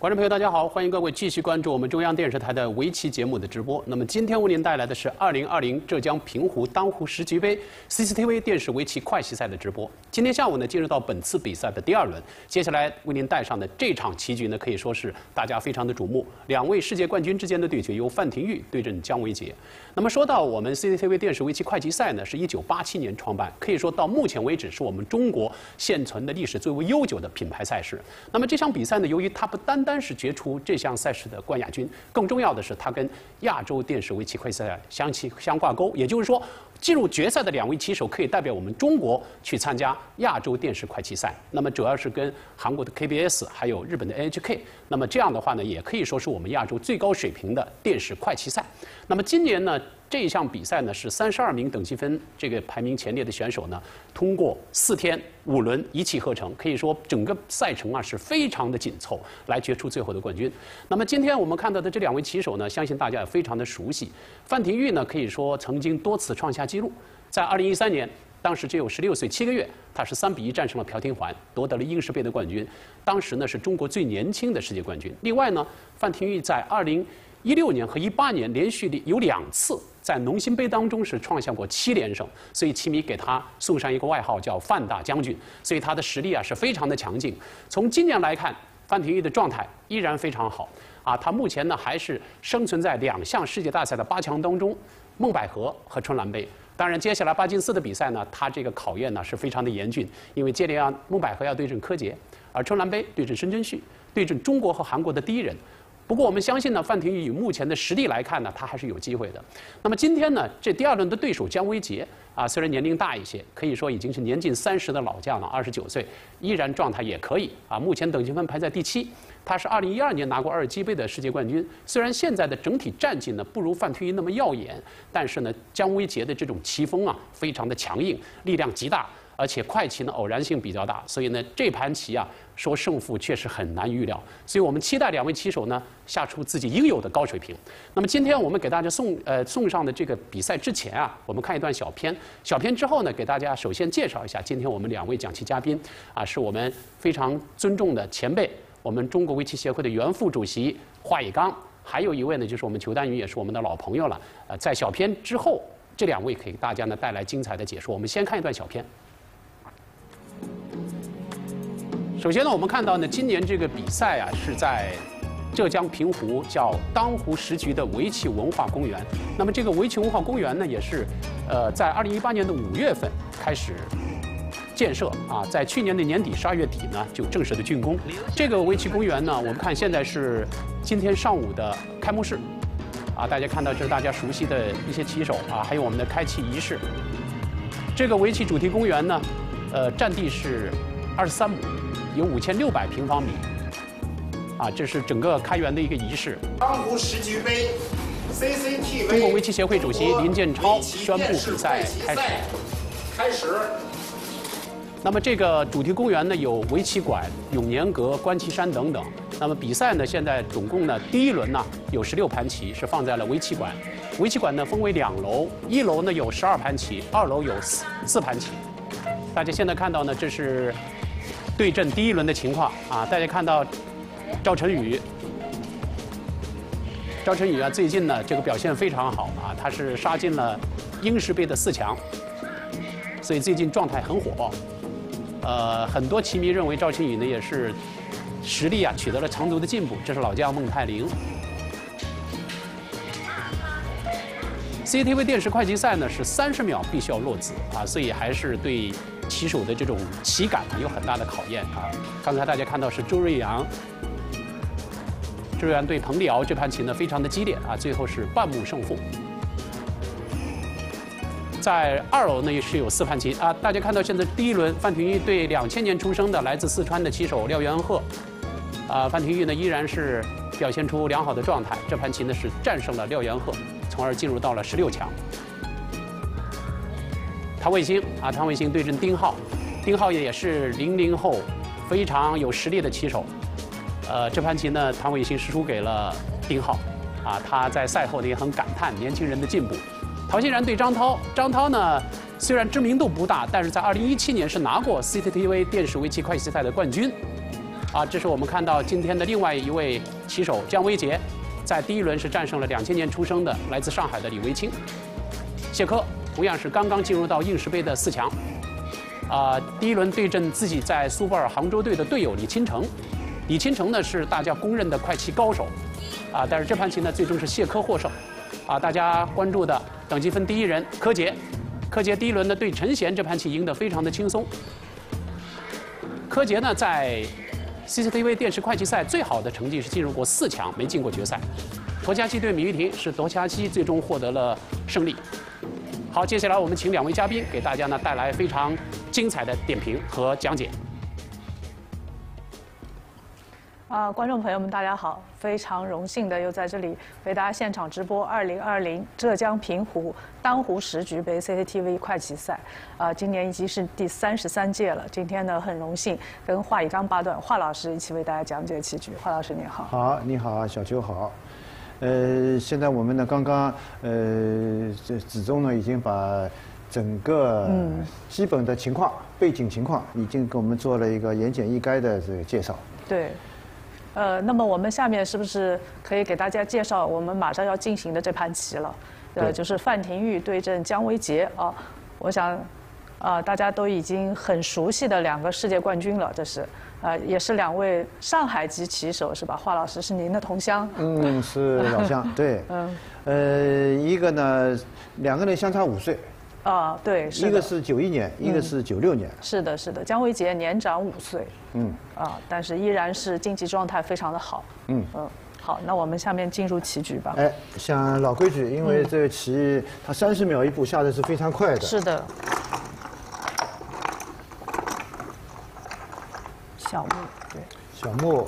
观众朋友，大家好，欢迎各位继续关注我们中央电视台的围棋节目的直播。那么今天为您带来的是2020浙江平湖当湖10局杯 CCTV 电视围棋快棋赛的直播。今天下午呢，进入到本次比赛的第2轮，接下来为您带上的这场棋局呢，可以说是大家非常的瞩目，2位世界冠军之间的对决，由范廷钰对阵姜维杰。那么说到我们 CCTV 电视围棋快棋赛呢，是1987年创办，可以说到目前为止是我们中国现存的历史最为悠久的品牌赛事。那么这场比赛呢，由于它不单单是决出这项赛事的冠亚军，更重要的是它跟亚洲电视围棋快赛相挂钩，也就是说，进入决赛的2位棋手可以代表我们中国去参加亚洲电视快棋赛。那么主要是跟韩国的 KBS 还有日本的 NHK。那么这样的话呢，也可以说是我们亚洲最高水平的电视快棋赛。那么今年呢，这一项比赛呢是32名等级分这个排名前列的选手呢，通过4天5轮一气呵成，可以说整个赛程啊是非常的紧凑，来决出最后的冠军。那么今天我们看到的这2位棋手呢，相信大家也非常的熟悉。范廷钰呢，可以说曾经多次创下纪录，在2013年。当时只有16岁7个月，他是3比1战胜了朴廷桓，夺得了英式杯的冠军。当时呢是中国最年轻的世界冠军。另外呢，范廷钰在2016年和18年连续有2次在农心杯当中是创下过7连胜，所以棋迷给他送上一个外号叫范大将军。所以他的实力啊是非常的强劲。从今年来看，范廷钰的状态依然非常好啊，他目前呢还是生存在2项世界大赛的8强当中，孟百合和春兰杯。当然，接下来巴金斯的比赛呢，他这个考验呢是非常的严峻，因为接连孟百合要对阵柯洁，而春兰杯对阵申真谞，对阵中国和韩国的第一人。不过我们相信呢，范廷钰以目前的实力来看呢，他还是有机会的。那么今天呢，这第2轮的对手姜维杰啊，虽然年龄大一些，可以说已经是年近30的老将了，29岁，依然状态也可以啊。目前等级分排在第7，他是2012年拿过阿尔基杯的世界冠军。虽然现在的整体战绩呢不如范廷钰那么耀眼，但是呢，姜维杰的这种棋风啊非常的强硬，力量极大。而且快棋呢偶然性比较大，所以呢这盘棋啊说胜负确实很难预料，所以我们期待2位棋手呢下出自己应有的高水平。那么今天我们给大家送上的这个比赛之前啊，我们看一段小片之后呢，给大家首先介绍一下今天我们2位讲棋嘉宾啊，是我们非常尊重的前辈，我们中国围棋协会的原副主席华以刚，还有一位呢就是我们裘丹云，也是我们的老朋友了。在小片之后，这2位给大家呢带来精彩的解说。我们先看一段小片。首先呢，我们看到呢，今年这个比赛啊是在浙江平湖叫当湖10局的围棋文化公园。那么这个围棋文化公园呢，也是在2018年的5月份开始建设啊，在去年的年底12月底呢就正式的竣工。这个围棋公园呢，我们看现在是今天上午的开幕式啊，大家看到这是大家熟悉的一些棋手啊，还有我们的开启仪式。这个围棋主题公园呢，占地是23亩。有5600平方米，啊，这是整个开园的一个仪式。 当湖10局杯 CCTV 中国围棋协会主席林建超宣布比赛开始。那么这个主题公园呢，有围棋馆、永年阁、观棋山等等。那么比赛呢，现在总共呢，第1轮呢有16盘棋是放在了围棋馆。围棋馆呢分为2楼，1楼呢有12盘棋，2楼有4盘棋。大家现在看到呢，这是对阵第1轮的情况啊，大家看到赵晨宇啊，最近呢这个表现非常好啊，他是杀进了英式杯的4强，所以最近状态很火爆。很多棋迷认为赵晨宇呢也是实力啊取得了长足的进步。这是老将孟泰龄。CCTV 电视快棋赛呢是30秒必须要落子啊，所以还是对棋手的这种棋感有很大的考验啊。刚才大家看到是周瑞阳对彭丽瑶这盘棋呢非常的激烈啊，最后是半目胜负。在2楼呢也是有4盘棋啊，大家看到现在第1轮范廷钰对2000年出生的来自四川的棋手廖元鹤，啊，范廷钰呢依然是表现出良好的状态，这盘棋呢是战胜了廖元鹤，从而进入到了16强。汤卫星对阵丁浩，丁浩也是00后非常有实力的棋手。这盘棋呢，汤卫星是输给了丁浩，啊，他在赛后呢也很感叹年轻人的进步。陶欣然对张涛，张涛呢虽然知名度不大，但是在2017年是拿过 CCTV 电视围棋快棋赛的冠军。 这是我们看到今天的另外一位棋手姜维杰，在第一轮是战胜了2000年出生的来自上海的李维清。谢科同样是刚刚进入到应时杯的4强，第一轮对阵自己在苏泊尔杭州队的队友李钦成。李钦成呢是大家公认的快棋高手，但是这盘棋呢最终是谢科获胜。大家关注的等级分第一人柯洁，柯洁第一轮呢对陈贤这盘棋赢得非常的轻松。柯洁呢在 CCTV 电视快棋赛最好的成绩是进入过4强，没进过决赛。陀家基对米玉婷是陀家基最终获得了胜利。好，接下来我们请2位嘉宾给大家呢带来非常精彩的点评和讲解。 观众朋友们，大家好！非常荣幸的又在这里为大家现场直播2020浙江平湖当湖10局杯 CCTV 快棋赛。今年已经是第33届了。今天呢，很荣幸跟华以刚八段华老师一起为大家讲解棋局。华老师您好。 好，你好，小邱好。现在我们呢，刚刚这子忠呢已经把整个基本的情况、背景情况已经给我们做了一个言简意赅的这个介绍。 对。那么我们下面是不是可以给大家介绍我们马上要进行的这盘棋了？就是范廷钰对阵姜维杰啊。我想，大家都已经很熟悉的2个世界冠军了，这是，也是2位上海籍棋手是吧？华老师是您的同乡。 是老乡，对。一个呢，2个人相差5岁。 对， 一个是91年，一个是96年。 是的，是的，姜维杰年长5岁。但是依然是竞技状态非常的好。好，那我们下面进入棋局吧。 像老规矩，因为这个棋它30秒一步下的是非常快的。 是的。小目，对。 小目。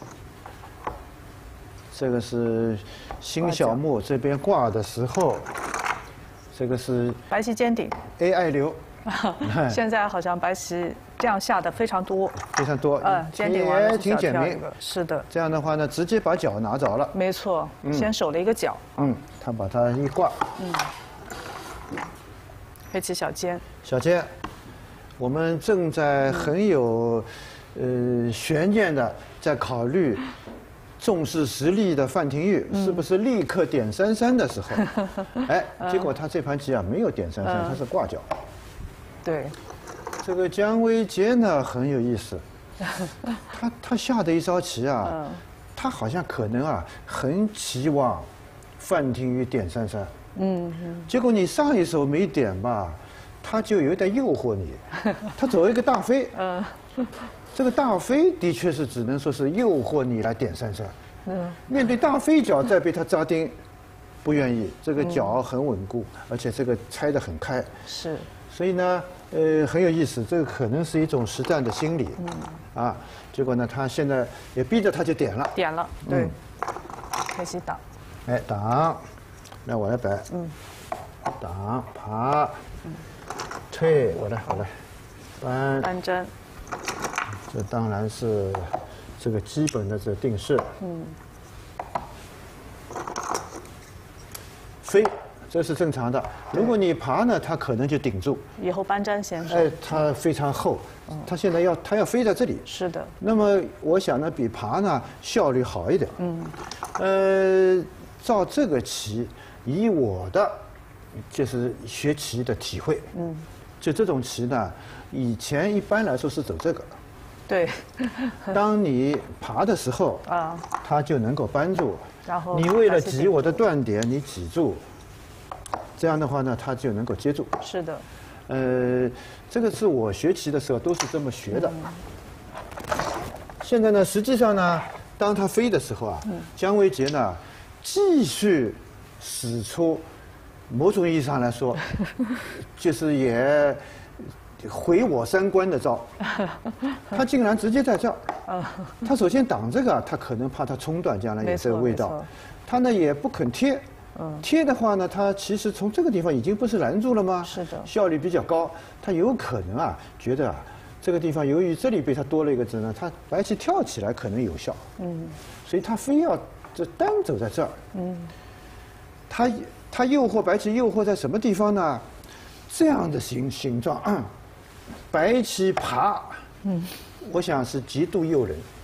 这个是新小目这边挂的时候。这个是白棋尖顶 AI 流， 现在好像白棋这样下的非常多， 非常多， 尖顶完了也挺简明。 是的， 这样的话呢，直接把角拿着了。 没错，先守了一个角。 他把它一挂。 黑棋小尖。 小尖，我们正在很有悬念的在考虑。重视实力的范廷钰是不是立刻点33的时候？结果他这盘棋没有点33，他是挂角。 对， 这个姜维杰呢很有意思，他下的一招棋他好像可能很期望范廷钰点33。结果你上一手没点吧，他就有点诱惑你，他走一个大飞。这个大飞的确是只能说是诱惑你来点33。面对大飞角再被他扎钉，不愿意。这个角很稳固，而且这个拆得很开。 是。所以呢，很有意思，这个可能是一种实战的心理。结果呢，他现在也逼着他就点了。 点了，对。黑棋挡。 挡。那我来摆。挡，爬。退，我来。 搬针。 这当然是这个基本的这定式。飞，这是正常的。如果你爬呢，它可能就顶住。 以后搬针先手。 它非常厚，它现在要飞在这里。 是的。 那么我想呢，比爬呢效率好一点。照这个棋，以我的就是学棋的体会，就这种棋呢，以前一般来说是走这个。 对， 当你爬的时候，它就能够扳住。 然后你为了挤我的断点，你挤住，这样的话呢，它就能够接住。 是的。 这个是我学棋的时候都是这么学的。现在呢，实际上呢，当他飞的时候姜维杰呢，继续使出某种意义上来说，就是也。毁我3观的招，他竟然直接在这儿。他首先挡这个，他可能怕他冲断将来有这个味道。他呢也不肯贴，贴的话呢，他其实从这个地方已经不是拦住了吗？ 是的， 效率比较高。他有可能觉得这个地方由于这里被他多了一个子呢，他白棋跳起来可能有效。所以他非要这单走在这儿。他诱惑白棋，诱惑在什么地方呢？这样的形状。白棋爬，我想是极度诱人。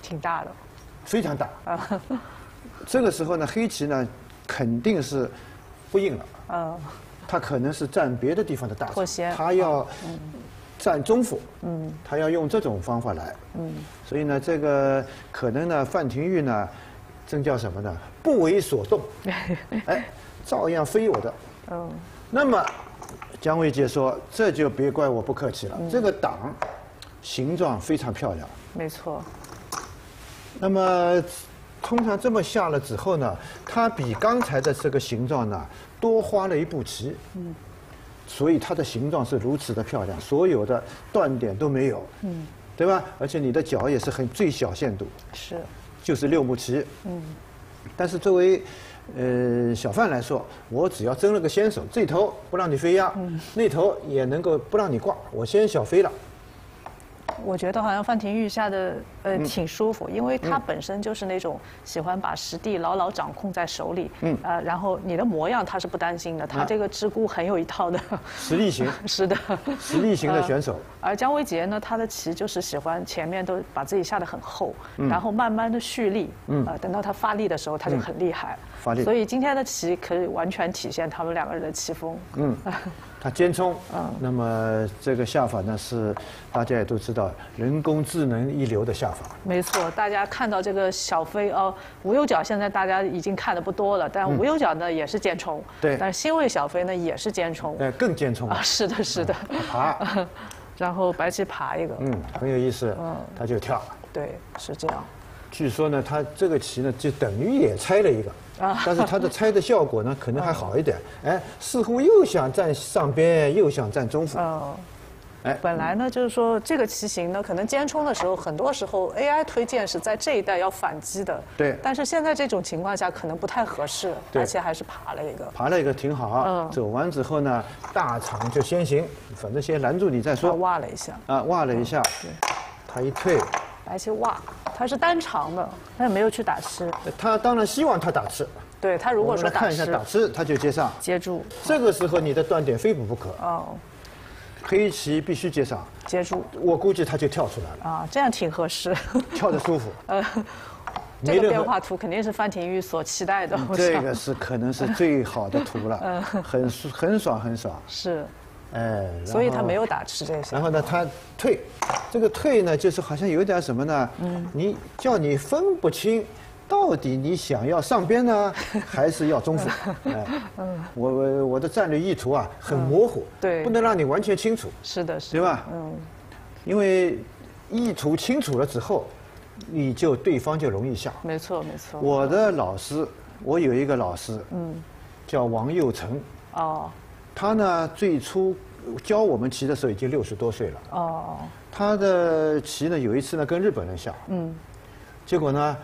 挺大的， 非常大。这个时候呢，黑棋呢肯定是不应了。他可能是占别的地方的大场，他要占中府，他要用这种方法来。所以呢，这个可能呢，范廷玉呢，这叫什么呢？不为所动，哎，照样飞我的。那么姜维杰说：“这就别怪我不客气了，这个党形状非常漂亮。” 没错。 那么通常这么下了之后呢，它比刚才的这个形状呢多花了一步棋。所以它的形状是如此的漂亮，所有的断点都没有。对吧？而且你的角也是最小限度。 是。就是 6目棋。但是作为小范来说，我只要争了个先手，这头不让你飞压，那头也能够不让你挂，我先小飞了。 我觉得好像范廷玉下的挺舒服，因为他本身就是那种喜欢把实地牢牢掌控在手里，然后你的模样他是不担心的，他这个支孤很有一套的实力型， 是的， 实力型的选手。 而姜维杰呢，他的棋就是喜欢前面都把自己下得很厚，然后慢慢的蓄力，等到他发力的时候他就很厉害，所以今天的棋可以完全体现他们2个人的棋风。他尖冲，那么这个下法呢是大家也都知道，人工智能一流的下法。没错，大家看到这个小飞无忧角现在大家已经看的不多了，但无忧角呢也是尖冲，对，但是新锐小飞呢也是尖冲，更尖冲啊，是的，是的，爬，然后白棋爬一个，很有意思，他就跳，对，是这样。据说呢，他这个棋呢就等于也拆了一个。但是它的拆的效果呢，可能还好一点。哎，似乎又想占上边，又想占中府。哎，本来呢就是说这个棋形呢，可能尖冲的时候，很多时候 AI 推荐是在这一带要反击的。对。但是现在这种情况下可能不太合适，而且还是爬了一个。爬了一个挺好。走完之后呢，大场就先行，反正先拦住你再说。挖了一下。挖了一下。对。他一退。白棋挖，他是单长的，他也没有去打吃。他当然希望他打吃。对他如果说打吃，看一下打吃，他就接上，接住。这个时候你的断点非补不可。黑棋必须接上，接住。我估计他就跳出来了。这样挺合适，跳得舒服。这个变化图肯定是范廷玉所期待的。这个是可能是最好的图了，很爽很爽。是。哎，所以他没有打吃这些。然后呢，他退，这个退呢，就是好像有点什么呢？你叫你分不清，到底你想要上边呢，还是要中府？哎，我的战略意图啊，很模糊，对，不能让你完全清楚。是的，是，对吧？因为意图清楚了之后，对方就容易下。没错，没错。我的老师，我有一个老师，叫王佑成。他呢，最初教我们棋的时候已经60多岁了。他的棋呢，有一次呢跟日本人下，结果呢，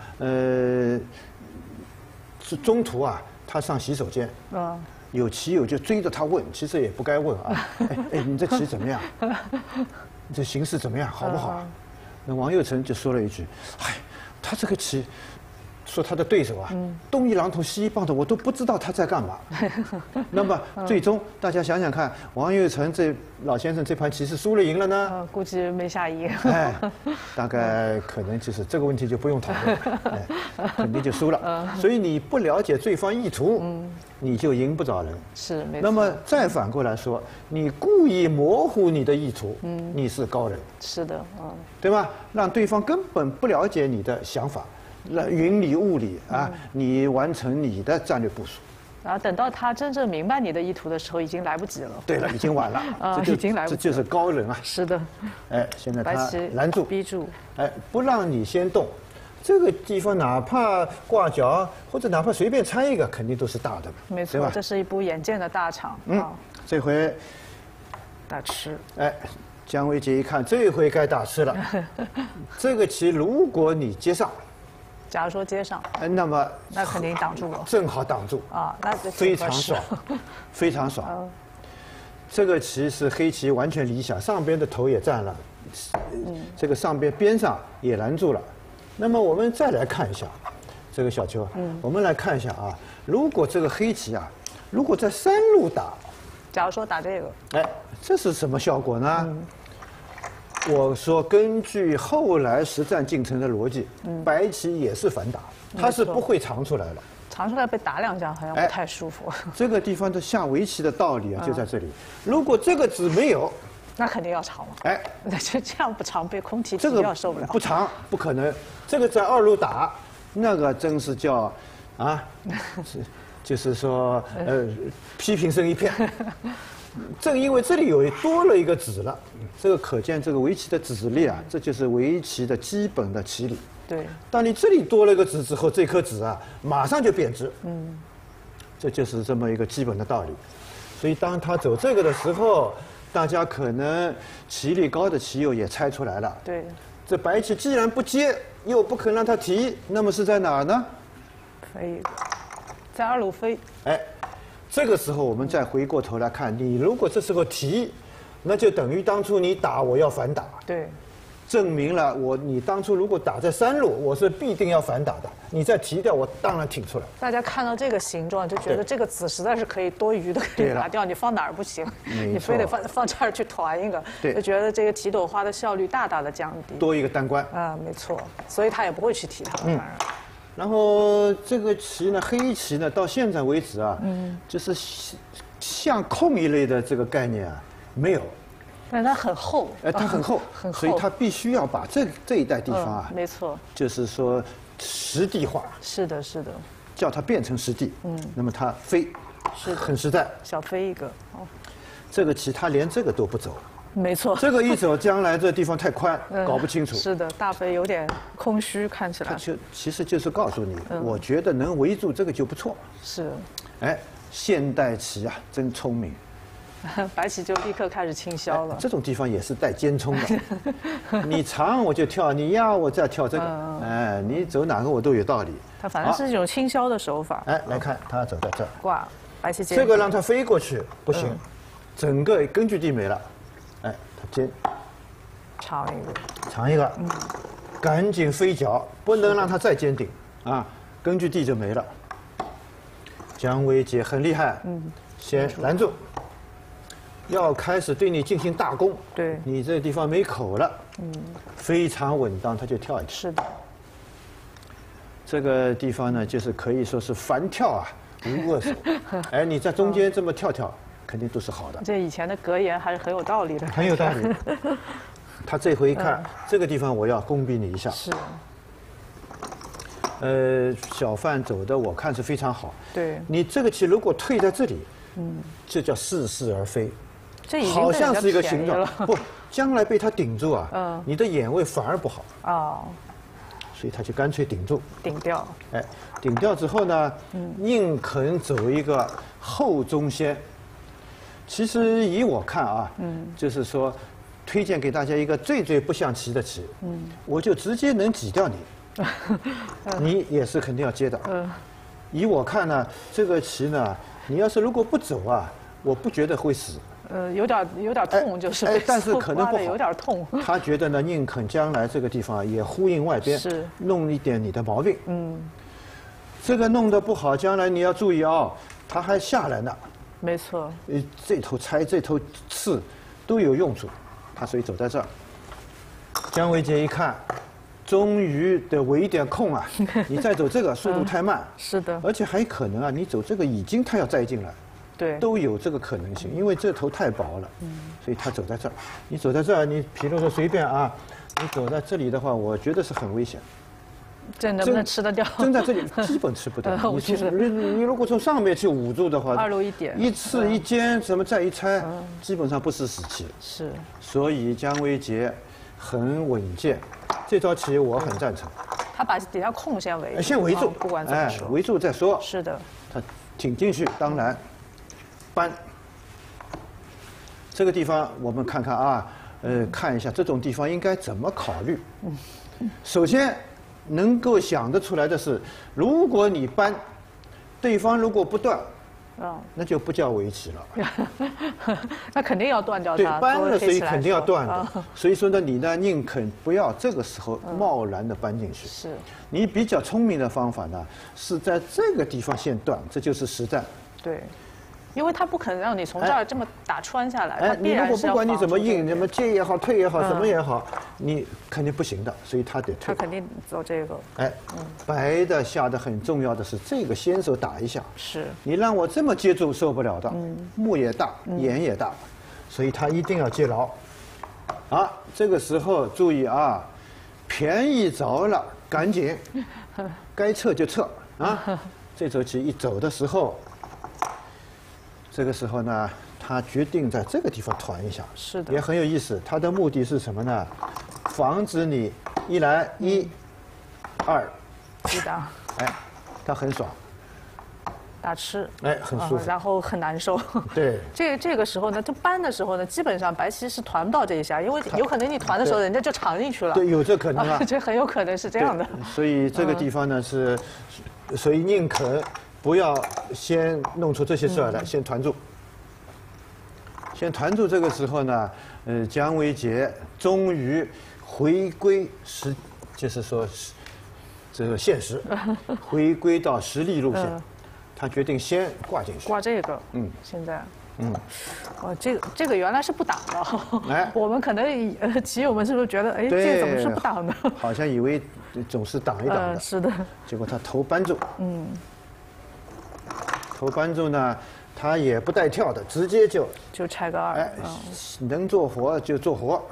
是中途啊，他上洗手间，有棋友就追着他问，其实也不该问啊，哎，你这棋怎么样？你这形势怎么样？好不好？那王佑成就说了一句：“哎，他这个棋。”说他的对手啊，东一榔头西一棒的，我都不知道他在干嘛。那么最终大家想想看，王佑成这老先生这盘棋是输了赢了呢？估计没下赢。哎，大概可能就是这个问题就不用讨论，肯定就输了。所以你不了解对方意图，你就赢不着人。是没错。那么再反过来说，你故意模糊你的意图，你是高人。是的，对吧？让对方根本不了解你的想法。云里雾里啊，你完成你的战略部署，然后等到他真正明白你的意图的时候，已经来不及了。对了，已经晚了，已经来不及了。这就是高人啊！是的，哎，现在他拦住、逼住，哎，不让你先动。这个地方哪怕挂角或者哪怕随便拆一个，肯定都是大的。没错，这是一步眼见的大场。这回打吃，哎。姜维杰一看，这回该打吃了。这个棋如果你接上，假如说接上，那么那肯定挡住了，正好挡住啊，那非常爽，非常爽。这个棋是黑棋完全理想，上边的头也占了，这个上边上也拦住了。那么我们再来看一下这个小球，我们来看一下啊，如果这个黑棋啊，如果在3路打。假如说打这个，哎，这是什么效果呢？ 我说根据后来实战进程的逻辑，白棋也是反打，它是不会藏出来了。 藏出来被打2下好像不太舒服。 这个地方的下围棋的道理啊，就在这里。如果这个子没有， 那肯定要藏了。 哎， 那就这样不藏，被空提这个要受不了。 不藏不可能。这个在2路打，那个真是叫啊，就是说批评声一片。正因为这里多了一个子了，这个可见这个围棋的子力啊，这就是围棋的基本的棋理。 对。 当你这里多了一个子之后，这颗子啊马上就贬值。这就是这么一个基本的道理。所以当他走这个的时候，大家可能棋力高的棋友也猜出来了。 对。 这白棋既然不接，又不肯让他提，那么是在哪儿呢？ 飞一个，在2路飞。 哎。这个时候，我们再回过头来看，你如果这时候提，那就等于当初你打我要反打， 对， 证明了你当初如果打在3路，我是必定要反打的。你再提掉，我当然挺出来。 大家看到这个形状，就觉得这个子实在是可以多余的可以拿掉，你放哪儿不行，你非得放这儿去团一个，就觉得这个提斗花的效率大大的降低， 多一个单关啊，没错，所以他也不会去提它，反而。 然后这个棋呢，黑棋呢，到现在为止啊，就是像空一类的这个概念啊，没有。 但它很厚。 它很厚， 很厚， 所以它必须要把这一带地方啊， 没错， 就是说实地化。 是的，是的。 叫它变成实地，那么它飞，是很实在。 小飞一个， 这个棋它连这个都不走。 没错， 这个一走，将来这地方太宽，搞不清楚。 是的，大飞有点空虚，看起来。 其实就是告诉你，我觉得能围住这个就不错。 是。 哎，现代棋啊，真聪明。 白棋就立刻开始清消了。 这种地方也是带尖冲的，你长我就跳，你压我再跳这个，哎，你走哪个我都有道理。 它反正是一种清消的手法。 哎，来看他走在这儿， 挂白棋尖。 这个让他飞过去不行，整个根据地没了。哎，他尖，长一个，赶紧飞脚，不能让他再尖顶啊，根据地就没了。姜维杰很厉害，先拦住，要开始对你进行大攻， 对， 你这个地方没口了，非常稳当，他就跳一跳。 是的， 这个地方呢，就是可以说是凡跳啊无恶手，哎，你在中间这么跳跳。肯定都是好的。 这以前的格言还是很有道理的。 很有道理。他这回一看，这个地方我要恭逼你一下。 是。 小范走的我看是非常好。 对。 你这个棋如果退在这里，这叫似是而非。 这已经好像是一个形状，不，将来被他顶住啊，你的眼位反而不好。 哦。 所以他就干脆顶住。 顶掉。 哎，顶掉之后呢，宁肯走一个后中先。其实以我看啊，就是说，推荐给大家一个最不象棋的棋，我就直接能挤掉你，你也是肯定要接的。以我看呢，这个棋呢，你要是如果不走啊，我不觉得会死。 有点痛，就是但是可能不好， 有点痛。 他觉得呢，宁肯将来这个地方也呼应外边，弄一点你的毛病。这个弄得不好，将来你要注意啊，他还下来呢。 没错， 这头拆这头刺都有用处，他所以走在这儿。姜维杰一看，终于得围一点空啊！你再走这个速度太慢， 是的， 而且还可能啊，你走这个已经他要再进来， 对， 都有这个可能性，因为这头太薄了，所以他走在这儿。你走在这儿，你比如说随便啊，你走在这里的话，我觉得是很危险。 这能不能吃得掉？ 真在这里基本吃不掉。你如果从上面去捂住的话 ，2路一点， 一刺一尖，什么再一拆，基本上不是死棋。 是。 所以姜维杰很稳健，这招棋我很赞成。 他把底下空先围， 先围住， 不管怎么说， 围住再说。 是的。 他挺进去，当然搬。这个地方我们看看啊，看一下这种地方应该怎么考虑。首先。能够想得出来的是，如果你搬，对方如果不断，那就不叫围棋了。 那肯定要断掉它。 对，搬了，所以肯定要断的。所以说呢，你呢宁肯不要这个时候贸然的搬进去。 是。 你比较聪明的方法呢，是在这个地方先断，这就是实战。 对。 因为他不可能让你从这儿这么打穿下来，他必你如然是要果不管你怎么硬， 防住这个怎么接也好，退也好，什么也好，你肯定不行的，所以他得退。 他肯定走这个。 白的下的很重要的是这个先手打一下， 是你让我这么接住受不了的，目也大，眼也大，所以他一定要接牢。啊，这个时候注意啊，便宜着了，赶紧，该撤就撤啊。这周棋一走的时候，这个时候呢，他决定在这个地方团一下， 是的也很有意思。他的目的是什么呢？防止你一来1、2， 一打哎，他很爽， 打吃， 哎，很舒服。 然后很难受。 对， 这个时候呢，就搬的时候呢，基本上白棋是团不到这一下，因为有可能你团的时候人家就藏进去了。 对，有这可能啊。 这很有可能是这样的。 所以这个地方呢是，所以宁可不要先弄出这些事儿来，先团住。先团住，这个时候呢，姜维杰终于回归就是说这个现实，回归到实力路线。他决定先挂进去。 挂这个，现在。哦，这个原来是不挡的。 哎， 我们可能棋友们是不是觉得，哎，这个怎么是不挡的？ 好像以为总是挡一挡的。 是的。 结果他头扳住。头扳住呢，他也不带跳的，直接就拆个2。 哎，能做活就做活。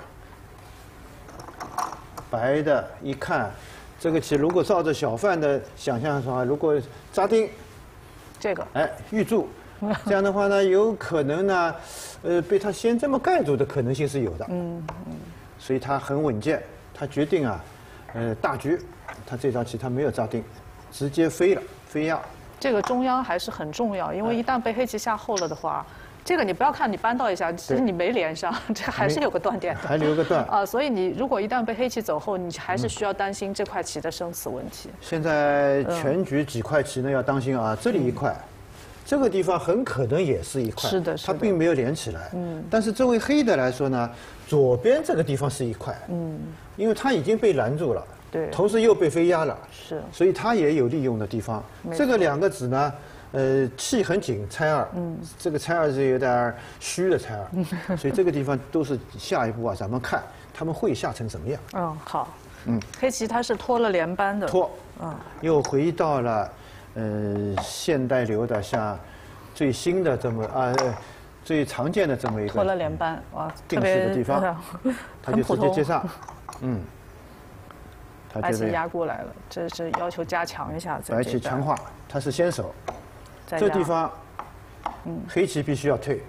白的一看，这个棋如果照着小范的想象的话，如果扎丁， 这个， 哎，预祝，这样的话呢，有可能呢，被他先这么盖住的可能性是有的。所以他很稳健，他决定啊，大局，他这招棋他没有扎丁，直接飞了，飞压。 这个中央还是很重要，因为一旦被黑棋下后了的话，这个你不要看你扳到一下，其实你没连上，这还是有个断点的， 还留个断啊。所以你如果一旦被黑棋走后，你还是需要担心这块棋的生死问题。 现在全局几块棋呢要当心啊，这里一块，这个地方很可能也是一块， 是的， 它并没有连起来。但是作为黑的来说呢，左边这个地方是一块，因为它已经被拦住了。 对， 同时又被飞压了， 是， 所以它也有利用的地方。这个2个子呢，气很紧，拆2，这个拆2是有点虚的拆2，所以这个地方都是下一步啊，咱们看他们会下成什么样。 好，黑棋它是拖了连扳的， 又回到了现代流的像最新的这么最常见的这么一个拖了连扳，哇， 定式的地方，他就直接接上， 白棋压过来了，这是要求加强一下。 白棋强化，他是先手，这地方，黑棋必须要退。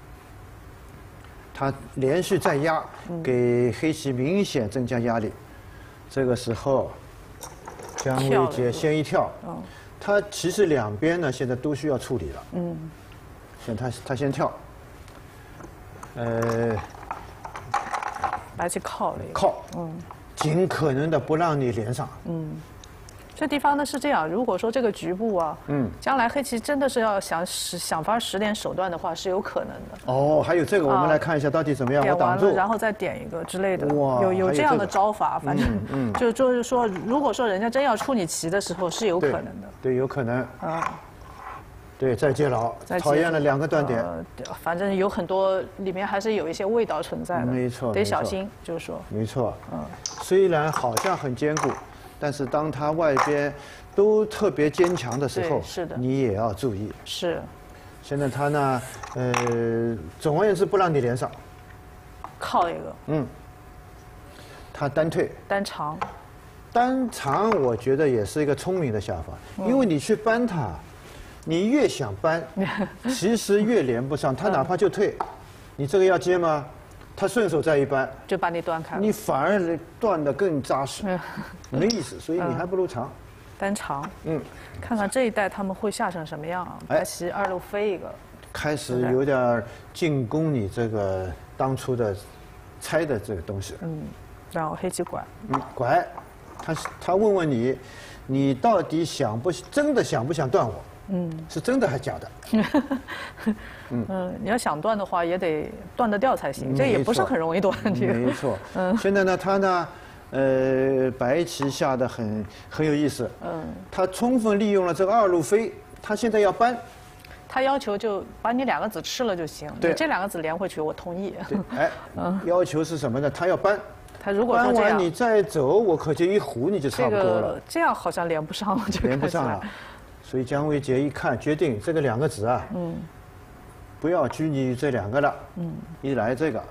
他连续再压，给黑棋明显增加压力。这个时候，姜维杰先一跳，他其实2边呢现在都需要处理了。他先跳， 白棋靠了一个， 靠，尽可能的不让你连上。 这地方呢是这样，如果说这个局部啊，将来黑棋真的是要想法使点手段的话，是有可能的。 哦，还有这个，我们来看一下到底怎么样。 点我挡住， 然后再点一个之类的。 哇， 有这样的招法，反正就是说，如果说人家真要出你棋的时候，是有可能的。 对，有可能。对，再接牢，讨厌了2个断点。 反正有很多里面还是有一些味道存在的， 没错， 得小心，就是说。 没错，虽然好像很坚固，但是当它外边都特别坚强的时候， 是的， 你也要注意。 是。 现在它呢，总而言之不让你连上， 靠一个。 它单退。 单长。 单长，我觉得也是一个聪明的下法，因为你去扳它。你越想扳，其实越连不上。他哪怕就退，你这个要接吗？他顺手再一扳， 就把你断开了。 你反而断得更扎实，没意思。所以你还不如长。 单长。看看这一代他们会下成什么样啊？白棋2路飞一个。开始有点进攻你这个当初的拆的这个东西。 然后黑棋拐。 拐，他问问你，你到底真的想不想断我？是真的还是假的？ 你要想断的话，也得断得掉才行，这也不是很容易断。 没错。现在呢，他呢，白棋下的很有意思。他充分利用了这个2路飞，他现在要扳。 他要求就把你2个子吃了就行， 对这2个子连回去，我同意。 对，哎，要求是什么呢？他要搬， 他如果说搬这样， 完你再走，我可就一糊你就差这不多了个。这样好像连不上了，就连不上了看起来。 所以姜维杰一看，决定这个2个子啊，不要拘泥于这2个了，一来这个，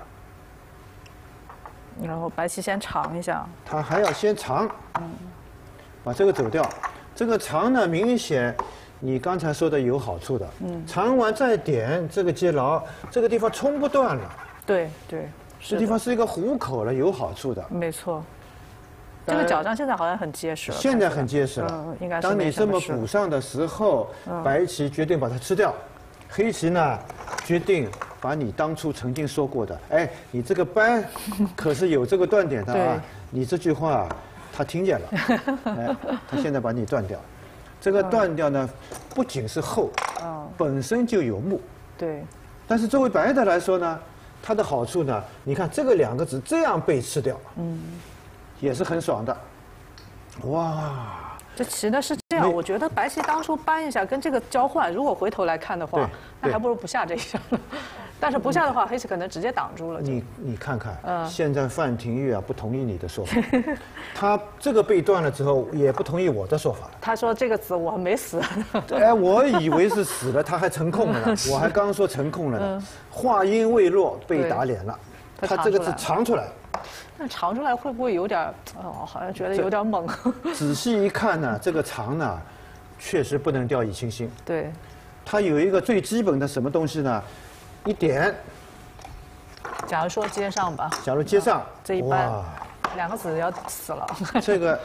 然后白棋先尝一下， 他还要先长，把这个走掉。这个长呢，明显你刚才说的有好处的，长完再点这个接牢，这个地方冲不断了， 对对， 这地方是一个虎口了，有好处的。 没错。这个角杖现在好像很结实了， 现在很结实了， 应该是当你这么事补上的时候，白棋决定把它吃掉，黑棋呢决定把你当初曾经说过的，哎，你这个搬可是有这个断点的啊对， 你这句话他听见了，哎，他现在把你断掉，这个断掉呢不仅是厚，本身就有木， 对， 但是作为白的来说呢，它的好处呢，你看这个2个子这样被吃掉，也是很爽的，哇！ 这棋呢是这样，我觉得白棋当初搬一下跟这个交换，如果回头来看的话，那还不如不下这一下了。但是不下的话，黑棋可能直接挡住了。 你看看，现在范廷玉啊不同意你的说法，他这个被断了之后也不同意我的说法。 他说这个子我没死。 哎，我以为是死了，他还成空了呢，我还刚说成空了呢，话音未落被打脸了，他这个字藏出来。 那尝出来会不会有点好像觉得有点猛。 仔细一看呢，这个藏呢，确实不能掉以轻心。 对， 它有一个最基本的什么东西呢？一点。 假如说接上吧。 假如接上， 这一搬，2个子要死了。 这个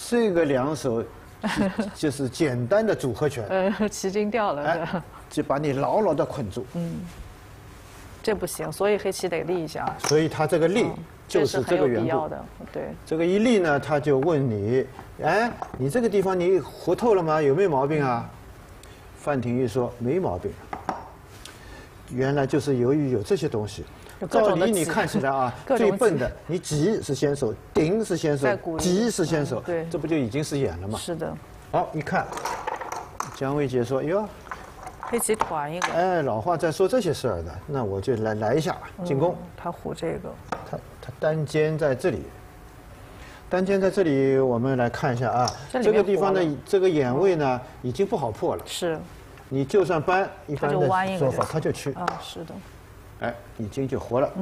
2手就是简单的组合拳。 棋筋掉了。 哎，就把你牢牢的困住。 这不行，所以黑棋得立一下。 所以他这个立就是这个缘故。 对。 这个一立呢，他就问你，哎，你这个地方你活透了吗？有没有毛病啊？范廷玉说没毛病。原来就是由于有这些东西。照理你看起来啊，最笨的，你挤是先手，顶是先手，急是先手， 对， 这不就已经是眼了吗？ 是的。 好，一看，姜维杰说，哟。 黑棋团一个， 哎，老话在说这些事儿的，那我就来一下进攻。 他虎这个， 他单尖在这里，单尖在这里，我们来看一下啊，这个地方的这个眼位呢，已经不好破了。 是， 你就算搬一般的说法，他就去。 啊，是的。 哎，已经就活了。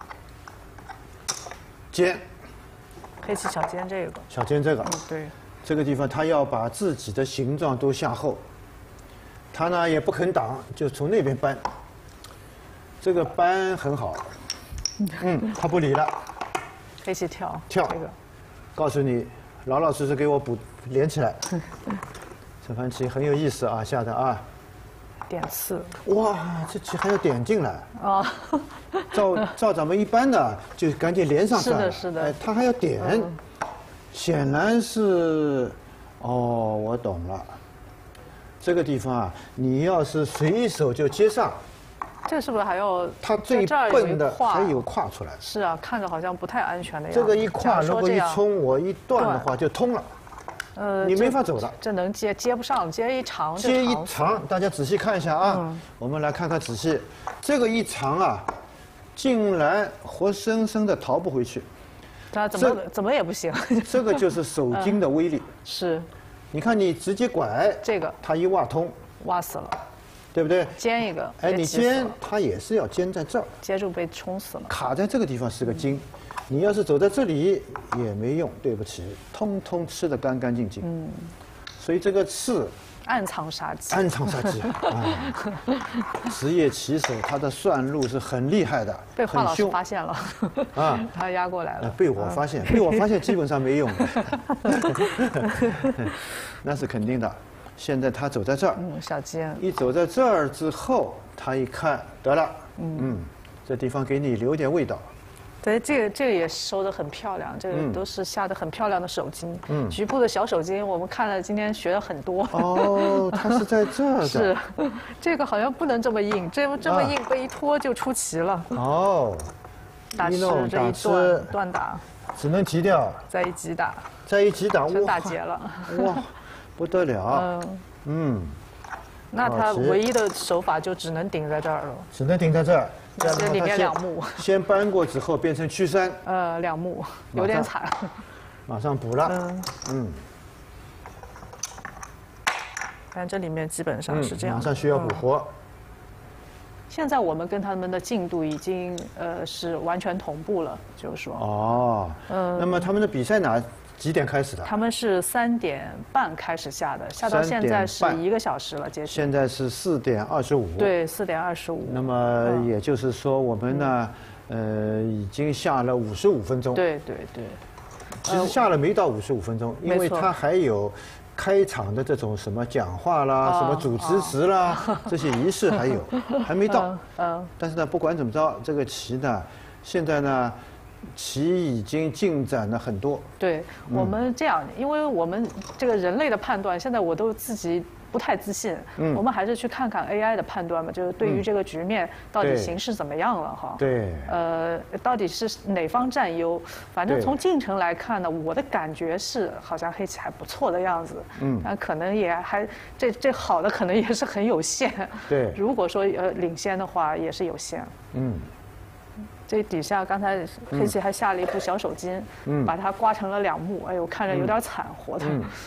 尖， 黑棋小尖这个。 小尖这个。 对。 这个地方他要把自己的形状都向后。他呢也不肯挡，就从那边搬。这个搬很好，他不理了。 黑棋跳， 这个，告诉你，老老实实给我连起来。这盘棋很有意思啊，下的啊。 点刺。 哇，这棋还要点进来。 啊。 照咱们一般的，就赶紧连上算了。 是的。 哎，他还要点，显然是，哦，我懂了。这个地方啊，你要是随手就接上， 这是不是还要？ 他最笨的还有跨出来。 是啊，看着好像不太安全的样子。 这个一跨，如果一冲，我一断的话就通了。你没法走了。 这能接不上，接一长就接一长，大家仔细看一下啊，我们来看看仔细，这个一长啊，竟然活生生的逃不回去。 他怎么也不行。 这个就是手筋的威力。 是。 你看，你直接拐这个， 它一挖通， 挖死了， 对不对？ 尖一个， 哎，你尖，它也是要尖在这儿， 接住被冲死了。 卡在这个地方是个筋，你要是走在这里也没用，对不起，通通吃得干干净净。所以这个刺暗藏杀机。 暗藏杀机啊！职业棋手他的算路是很厉害的， 被华老师发现了啊，他压过来了。 被我发现，被我发现基本上没用的，那是肯定的。现在他走在这儿， 小尖一走在这儿之后，他一看得了，这地方给你留点味道。 对，这个也收得很漂亮，这个都是下得很漂亮的手筋，局部的小手筋，我们看了今天学了很多。 哦，它是在这儿的。 是，这个好像不能这么硬，这么硬被一拖就出棋了。 哦， 打吃这一断打， 只能急掉。 再一急打。 再一急打， 全打结了。 哇，不得了。 那他唯一的手法就只能顶在这儿了。 只能顶在这儿。 这里面2目。 先搬过之后变成曲3。 2目，有点惨。 马上补了。 但这里面基本上是这样。 马上需要补活。 现在我们跟他们的进度已经是完全同步了，就是说。 哦。那么他们的比赛几点开始的？ 他们是3点半开始下的，下到现在是1个小时了，接近。 现在是4点25。 对，4点25。 那么也就是说，我们呢，已经下了55分钟。 对对对。 其实下了没到55分钟，因为它还有开场的这种什么讲话啦、什么主持词啦，这些仪式还没到。但是呢，不管怎么着，这个棋呢，现在呢。棋已经进展了很多。 对我们这样，因为我们这个人类的判断，现在我都自己不太自信。我们还是去看看 AI 的判断吧，就是对于这个局面到底形势怎么样了哈。 对。 到底是哪方占优？反正从进程来看呢，我的感觉是好像黑棋还不错的样子。可能也还这好的可能也是很有限。 对。 如果说领先的话，也是有限。这底下刚才黑棋还下了一步小手筋，把它刮成了2目，哎呦，看着有点惨活的。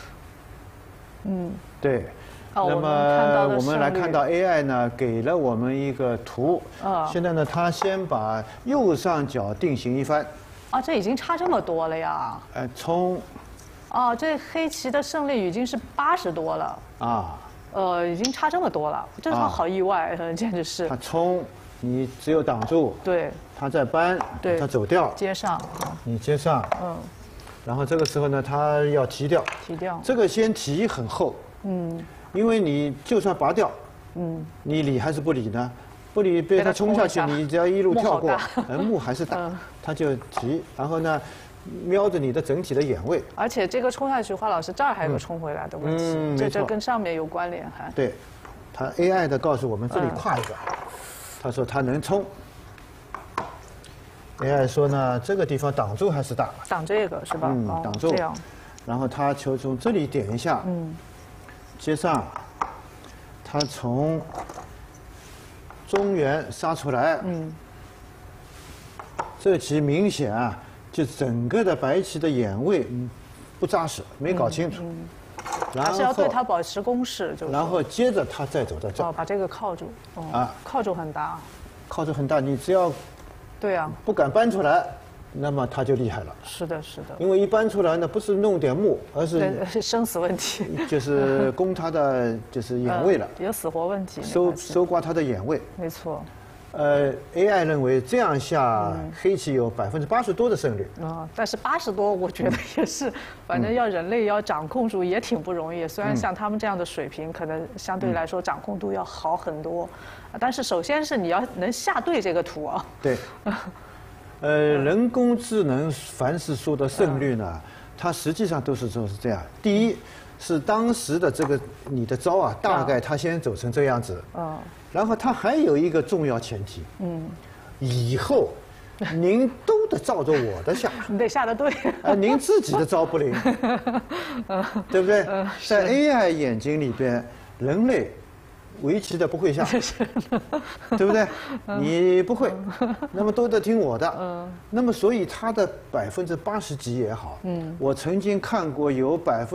对。那么我们来看到 AI 呢，给了我们一个图。现在呢，它先把右上角定型一番。 这已经差这么多了呀？这黑棋的胜率已经是80多了。已经差这么多了，这好意外，简直是。 它冲，你只有挡住。 对。 他再搬，他走掉， 接上， 你接上，然后这个时候呢，他要提掉，这个先提很厚，因为你就算拔掉，你理还是不理呢？不理被他冲下去，你只要一路跳过，目还是大，他就提，然后呢，瞄着你的整体的眼位。 而且这个冲下去，华老师这儿还有个冲回来的问题，这跟上面有关联还。 对，他 AI 的告诉我们这里跨一个，他说他能冲。AI 说呢，这个地方挡住还是大， 挡这个是吧？ 挡住。 这样。 然后他就从这里点一下，接上，他从中原杀出来，这棋明显啊，就整个的白棋的眼位不扎实，没搞清楚。 还是要对他保持攻势，就是。 然后接着他再走到这。 把这个靠住。靠住很大。 靠住很大，你只要。 对啊， 不敢搬出来，那么他就厉害了。 是的，是的。 因为一搬出来呢，不是弄点目，而是生死问题。 就是攻他的就是眼位了， 有死活问题。 搜刮他的眼位。 没错。 AI 认为这样下黑棋有80%多的胜率。 但是80多，我觉得也是，反正要人类要掌控住也挺不容易。虽然像他们这样的水平，可能相对来说掌控度要好很多，但是首先是你要能下对这个图啊。 对。人工智能凡是说的胜率呢，它实际上都是这样。第一是当时的这个你的招啊，大概它先走成这样子。然后它还有一个重要前提，以后您都得照着我的下， 你得下得对， 您自己的招不灵，对不对？在 AI 眼睛里边，人类围棋的不会下，对不对？你不会，那么都得听我的。那么所以它的80%几也好，我曾经看过有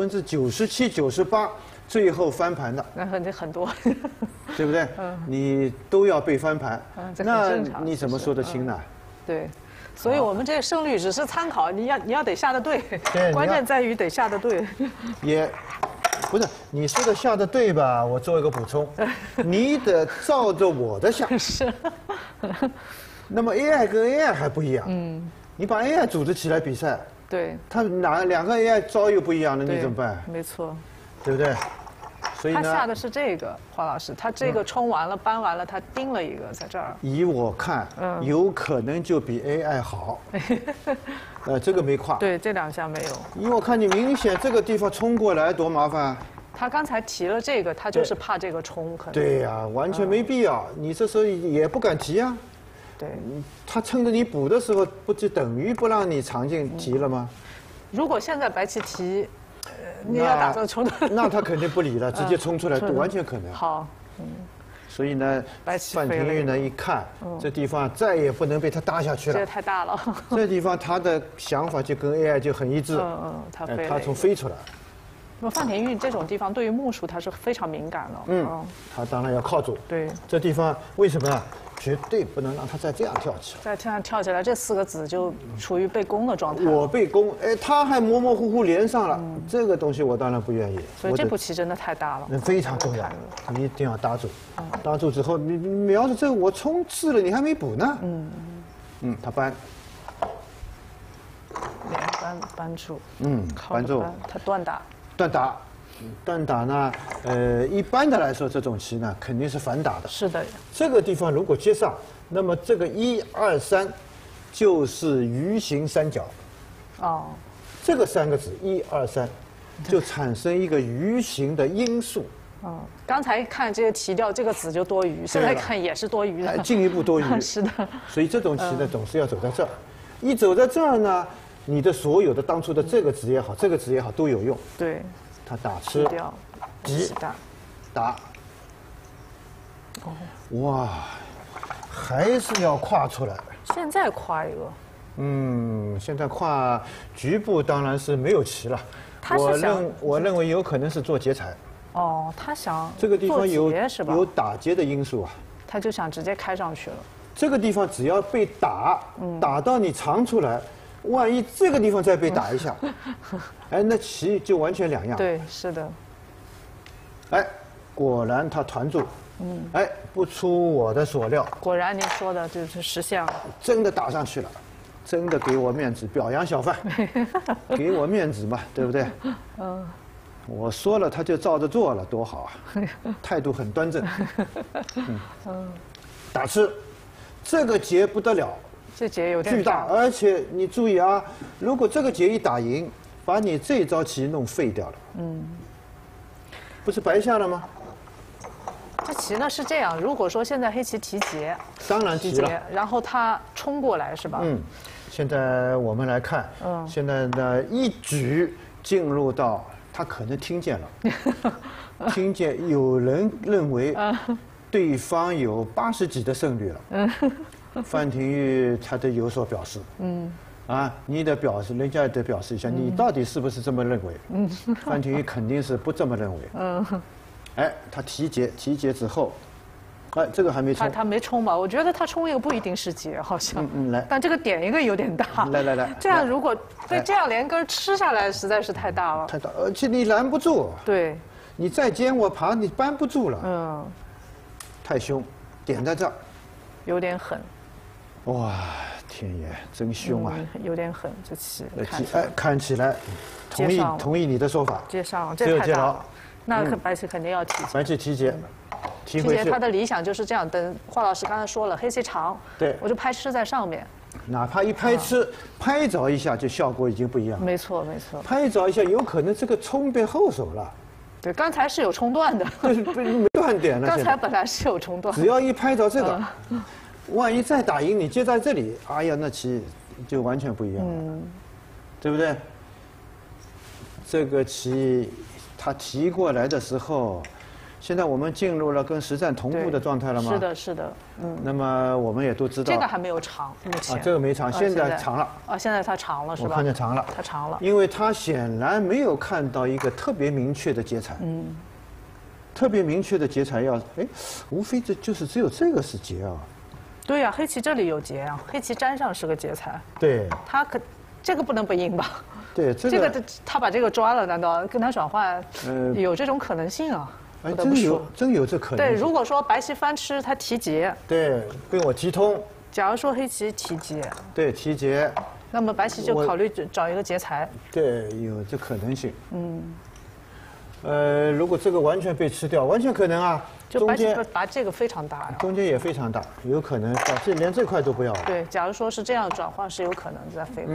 97%、98%。最后翻盘的， 那很多， 对不对？你都要被翻盘，那你怎么说得清呢？ 对，所以我们这个胜率只是参考，你要得下得对，关键在于得下得对。 也不是你说的下得对吧？我做一个补充，你得照着我的下。 是。 那么 AI 跟 AI 还不一样，你把 AI 组织起来比赛， 对， 它两个 AI 招又不一样了，你怎么办？ 没错。 对不对？所以呢， 他下的是这个，华老师，他这个冲完了、搬完了，他盯了一个在这儿。 以我看，有可能就比 AI 好。这个没跨。 对，这2下没有。 因为我看你明显这个地方冲过来多麻烦啊。 他刚才提了这个，他就是怕这个冲可能。 对呀，完全没必要。你这时候也不敢提啊。 对。 他趁着你补的时候，不就等于不让你长进提了吗？ 如果现在白棋提。你要打算冲的， 那他肯定不理了，直接冲出来，完全可能。 好， 所以呢，范廷钰呢一看，这地方再也不能被他搭下去了。 这也太大了。 这地方他的想法就跟 AI 就很一致。他从飞出来。 那么范廷钰这种地方对于目数他是非常敏感的。 他当然要靠住。 对。 这地方为什么啊？绝对不能让他再这样跳起来。 再这样跳起来，这4个子就处于被攻的状态。 我被攻，哎，他还模模糊糊连上了，这个东西我当然不愿意。 所以这步棋真的太大了。 非常重要，你一定要搭住。搭住之后，你瞄着这个我冲刺了，你还没补呢。他搬。 连搬住。 搬住。 他断打。 断打呢，一般的来说，这种棋呢肯定是反打的。 是的。 这个地方如果接上，那么这个1、2、3就是鱼形三角。这个3个子1、2、3，就产生一个鱼形的因素。 刚才看这个题调，这个子就多余，现在看也是多余的。 进一步多余。 是的。 所以这种棋呢，总是要走在这儿。一走在这儿呢，你的所有的当初的这个子也好，这个子也好都有用。 对。 他打吃，急打，哇，还是要跨出来。 现在跨一个。 现在跨局部当然是没有棋了。我认为有可能是做劫财。 他想这个地方有打劫的因素啊。 他就想直接开上去了。 这个地方只要被打到你长出来。万一这个地方再被打一下，那棋就完全两样。 对，是的。 果然他团住，不出我的所料。 果然您说的就是实现了。 真的打上去了，真的给我面子，表扬小范，给我面子嘛，对不对？我说了他就照着做了，多好啊，态度很端正。打吃，这个劫不得了。 这劫有点巨大，而且你注意啊，如果这个劫一打赢，把你这招棋弄废掉了，不是白下了吗？ 这棋呢是这样，如果说现在黑棋提劫， 当然提了， 然后他冲过来是吧？ 现在我们来看，现在的一举进入到他可能听见了，听见有人认为对方有80几的胜率了。范廷钰他都有所表示，你得表示，人家也得表示一下，你到底是不是这么认为？范廷钰肯定是不这么认为。他提劫之后，这个还没冲。 他没冲吧？我觉得他冲一个不一定是劫，好像。 来。 但这个点一个有点大。 来。 这样如果被这样连根吃下来，实在是太大了。 太大，而且你拦不住。 对。 你再尖我爬，你扳不住了。太凶，点在这儿。 有点狠。 哇，天爷，真凶啊！ 有点狠，这棋看起来，同意你的说法。 接上了，这太大了。那白棋肯定要提劫。 白棋提劫， 提劫他的理想就是这样。等华老师刚才说了，黑棋长， 对， 我就拍吃在上面。 哪怕一拍吃，拍着一下，就效果已经不一样了。 没错。 拍着一下，有可能这个冲变后手了。 对，刚才是有冲断的。 没断点了。 刚才本来是有冲断。 只要一拍着这个。万一再打赢你接在这里，哎呀，那棋就完全不一样了，对不对？这个棋他提过来的时候，现在我们进入了跟实战同步的状态了吗？ 是的。 那么我们也都知道， 这个还没有长，目前。 这个没长，现在长了。 现在它长了是吧？ 我看见长了。 它长了。 因为它显然没有看到一个特别明确的劫财。特别明确的劫财要，无非就是只有这个是劫啊。 对呀，黑棋这里有劫啊，黑棋粘上是个劫财。 对。 他这个不能不应吧？ 对，这个他把这个抓了，难道跟他转换？有这种可能性啊？ 真有这可能。 对，如果说白棋翻吃，他提劫。 对，被我提通。 假如说黑棋提劫。 对，提劫。 那么白棋就考虑找一个劫财。 对，有这可能性。如果这个完全被吃掉，完全可能啊。 就白棋把这个非常大呀。 中间也非常大，有可能把连这块都不要了。 对，假如说是这样转换，是有可能再飞过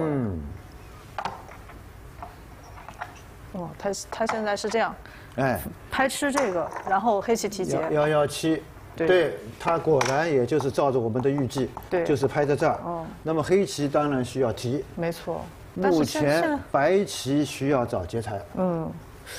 来。他现在是这样。拍吃这个，然后黑棋提劫。 117。对，他果然也就是照着我们的预计，就是拍在这儿。那么黑棋当然需要提。 没错。 目前白棋需要找劫财。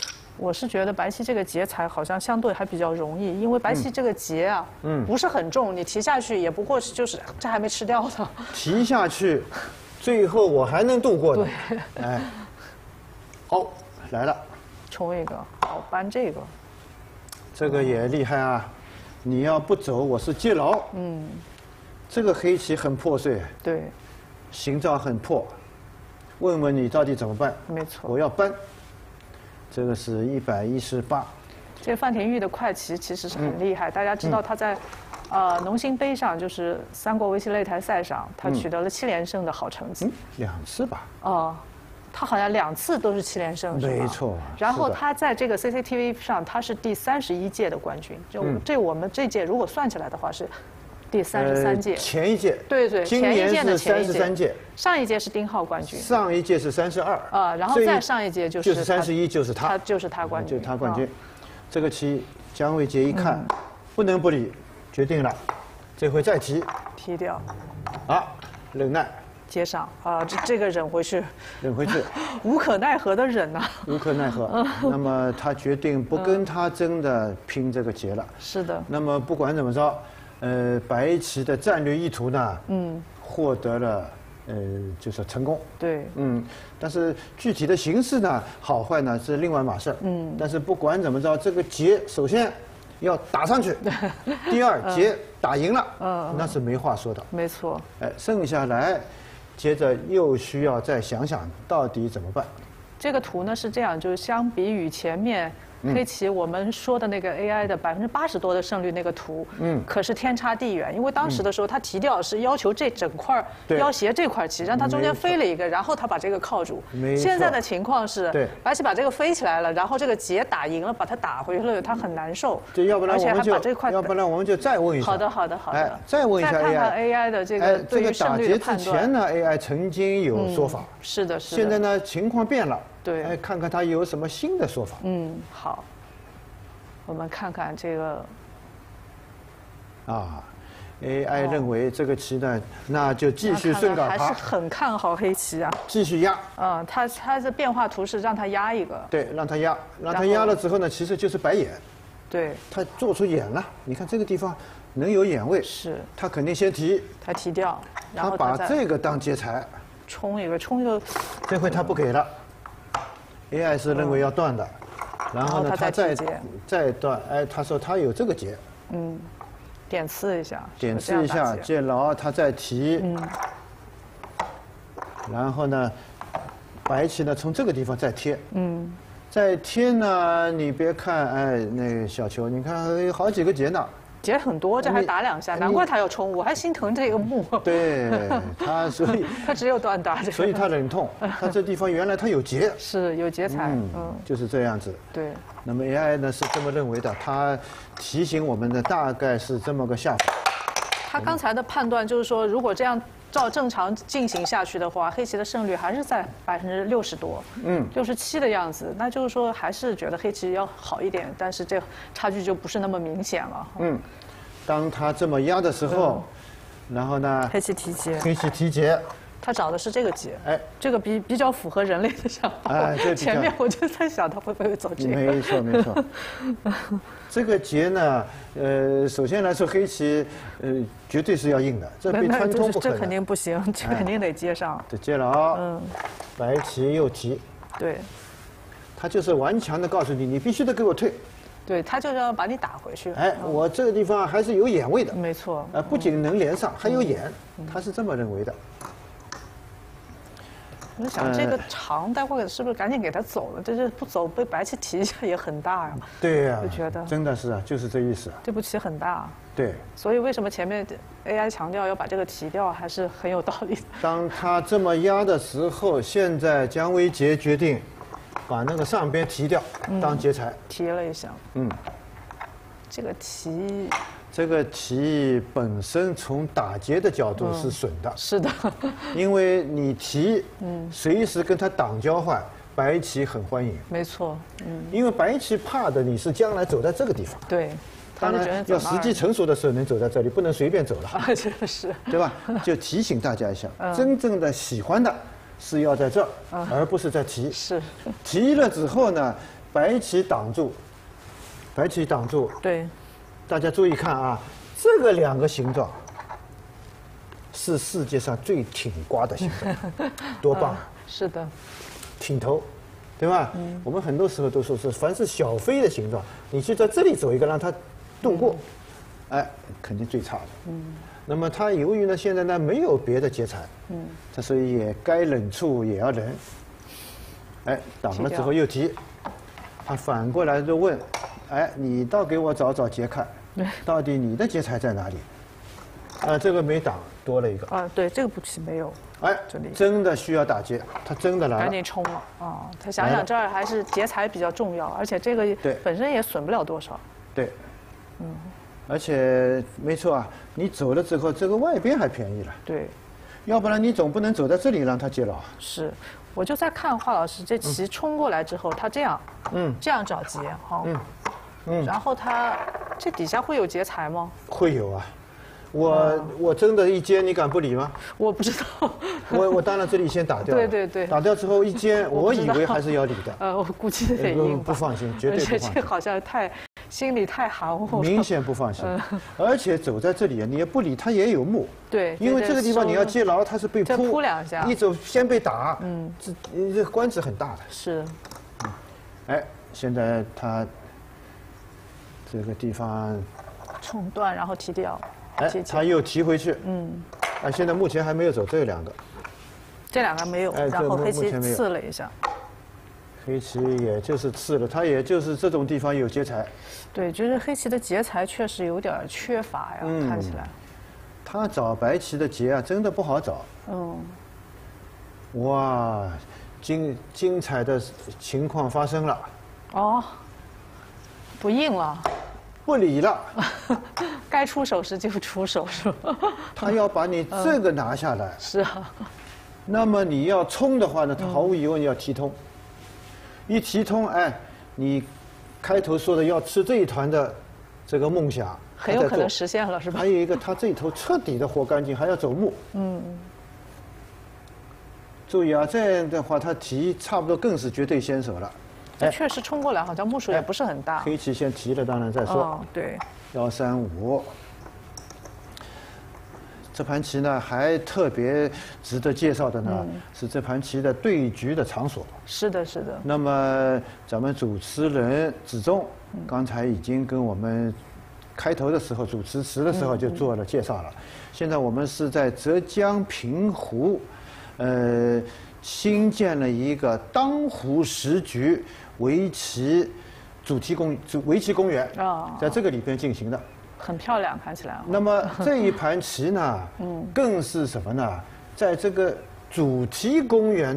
我是觉得白棋这个劫财好像相对还比较容易，因为白棋这个劫啊，不是很重，你提下去也不过是就是这还没吃掉呢。 提下去，最后我还能度过的。 对， 哎，好，来了， 冲一个，好搬这个。 这个也厉害啊！你要不走，我是接牢。这个黑棋很破碎， 对， 形状很破。问问你到底怎么办？ 没错。 我要搬。这个是118。 这个范廷钰的快棋其实是很厉害，大家知道他在农心杯上，就是三国围棋擂台赛上，他取得了7连胜的好成绩。 2次吧？ 他好像2次都是7连胜，是吧？ 没错。 然后他在这个 CCTV 上，他是第31届的冠军。就我们这届如果算起来的话是第33届。 前一届。 对， 今年是33届。 上一届是丁浩冠军。 上一届是32。 然后再上一届就是 31，就是他。 就是他冠军。 就是他冠军。这个棋，姜维杰一看，不能不理，决定了，这回再提。 提掉。 忍耐。 接上这个忍回去，无可奈何的忍呐。 无可奈何。那么他决定不跟他真的拼这个劫了。 是的。 那么不管怎么着，白棋的战略意图呢，获得了就是成功。 对。 但是具体的形式呢，好坏呢是另外码事。但是不管怎么着，这个劫首先要打上去，第二劫打赢了，那是没话说的。 没错。 剩下来。接着又需要再想想到底怎么办。 这个图呢是这样，就是相比于前面黑棋我们说的那个 AI 的80%多的胜率那个图，可是天差地远。因为当时的时候他提掉是要求这整块腰斜这块棋让它中间飞了一个，然后他把这个靠住。现在的情况是，白棋把这个飞起来了，然后这个劫打赢了，把它打回去了，他很难受。 要不然我们就， 把这块， 要不然我们就再问一下。 好的。 再问一下 AI。 再看看 AI 的这个对于胜率的判断。 这个打劫之前呢 ，AI 曾经有说法。 是的。 现在呢，情况变了。 对。 看看他有什么新的说法。 好。我们看看这个 ，AI 认为这个棋呢，那就继续顺杆爬， 还是很看好黑棋啊。 继续压。 它的变化图是让它压一个。 对，让它压了之后呢，其实就是白眼。 对。 他做出眼了，你看这个地方能有眼位。 是。 他肯定先提。 他提掉，然后他把这个当劫财。 冲一个。 这回他不给了。AI 是认为要断的。然后呢，他再断，他说他有这个劫， 点刺一下， 接牢，他再提，然后呢，白棋呢从这个地方再贴，再贴呢，你别看，那个小球，你看有好几个劫呢。 劫很多，这还打2下，难怪他要冲，我还心疼这个目。 对，所以他只有断打， 所以他忍痛，他这地方原来他有劫， 是有劫财， 就是这样子。 对。 那么 AI 呢是这么认为的，他提醒我们的大概是这么个下法。 他刚才的判断就是说，如果这样照正常进行下去的话，黑棋的胜率还是在60%多，67%的样子。那就是说，还是觉得黑棋要好一点，但是这差距就不是那么明显了。 当他这么压的时候，然后呢， 黑棋提劫。 他找的是这个劫，这个比较符合人类的想法。前面我就在想他会不会走这个。 没错。这个劫呢，首先来说黑棋，绝对是要硬的，这被穿通不可能。 这肯定不行，这肯定得接上。 得接了白棋又提。 对。 他就是顽强的告诉你，你必须得给我退。 对，他就是要把你打回去。 我这个地方还是有眼位的。 没错。 不仅能连上，还有眼，他是这么认为的。 我就想这个长，待会是不是赶紧给他走了？这是不走被白棋提一下也很大呀。 对呀， 就觉得真的是啊，就是这意思。 这步棋很大。 对。 所以为什么前面 AI 强调要把这个提掉，还是很有道理的。 当他这么压的时候，现在姜维杰决定把那个上边提掉，当劫财。 提了一下。这个棋本身从打劫的角度是损的。 是的。 因为你提，随时跟他挡交换，白棋很欢迎。 没错。 因为白棋怕的你是将来走在这个地方。 对。 当然要时机成熟的时候能走在这里，不能随便走了。 是。 对吧？就提醒大家一下，真正的喜欢的是要在这儿，而不是在提。 是。 提了之后呢， 白棋挡住，白棋挡住。 对， 大家注意看啊，这个两个形状是世界上最挺瓜的形状，多棒！ 是的， 挺头，对吧？我们很多时候都说是，凡是小飞的形状，你去在这里走一个，让它度过，哎，肯定最差的。那么它由于呢，现在呢没有别的劫财，它所以也该忍处也要忍。哎，挡了之后又提，他反过来就问，哎，你倒给我找找劫看，到底你的劫财在哪里？这个没挡，多了一个。 啊，对，这个步棋没有。 哎， 这里真的需要打劫，他真的来了。 赶紧冲了啊！他想想这儿还是劫财比较重要，而且这个本身也损不了多少。 对，而且没错啊，你走了之后，这个外边还便宜了。 对， 要不然你总不能走在这里让他劫牢。 是，我就在看华老师这棋冲过来之后，他这样，这样找劫哈，然后他这底下会有劫财吗？ 会有啊。我真的一接，你敢不理吗？ 我不知道。 我当然这里先打掉了。 对。 打掉之后一接，我以为还是要理的。 我估计得赢。 不放心，绝对不放心。 而且这好像心里太含糊了。 明显不放心。而且走在这里，你也不理，他也有目。 对。 因为这个地方你要接牢，他是被扑两下， 一走先被打。这官职很大的。 是。 哎，现在他这个地方冲断，然后提掉。 哎，他又提回去。现在目前还没有走这两个。 这两个没有，然后黑棋刺了一下。 黑棋也就是刺了，他也就是这种地方有劫财。 对，就是黑棋的劫财确实有点缺乏呀，看起来。 他找白棋的劫啊，真的不好找。哇，精彩的情况发生了。 哦，不应了。 不理了， 该出手时就出手，是吧？ 他要把你这个拿下来。 是啊。 那么你要冲的话呢，他毫无疑问要提通。一提通，哎，你开头说的要吃这一团的这个梦想， 很有可能实现了，是吧？ 还有一个，他这一头彻底的活干净，还要走目。注意啊，这样的话他提差不多更是绝对先手了。 确实冲过来，好像目数也不是很大。 黑棋先提了，当然再说。 对。 135。这盘棋呢，还特别值得介绍的呢，是这盘棋的对局的场所。 是的，是的。 那么咱们主持人子忠刚才已经跟我们开头的时候主持词的时候就做了介绍了。现在我们是在浙江平湖，新建了一个当湖10局围棋围棋公园，在这个里边进行的， 很漂亮，看起来。 那么这一盘棋呢，更是什么呢？在这个主题公园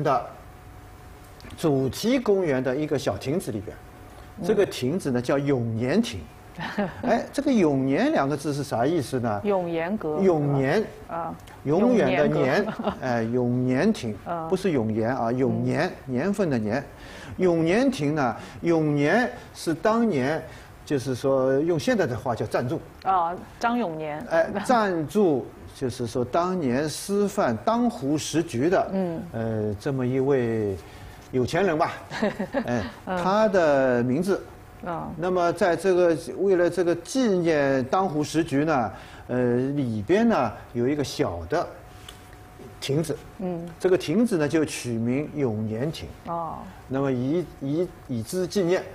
的一个小亭子里边，这个亭子呢叫永年亭。哎，这个永年2个字是啥意思呢？ 永年阁。 永年啊，永远的年，哎，永年亭不是永延啊，永年年份的年。永年亭呢，永年是当年，就是说用现在的话叫赞助啊，张永年。 哎，赞助就是说当年师范当湖10局的，这么一位有钱人吧，哎，他的名字。那么在这个为了这个纪念当湖10局呢，里边呢有一个小的亭子，这个亭子呢就取名永年亭。那么以之纪念。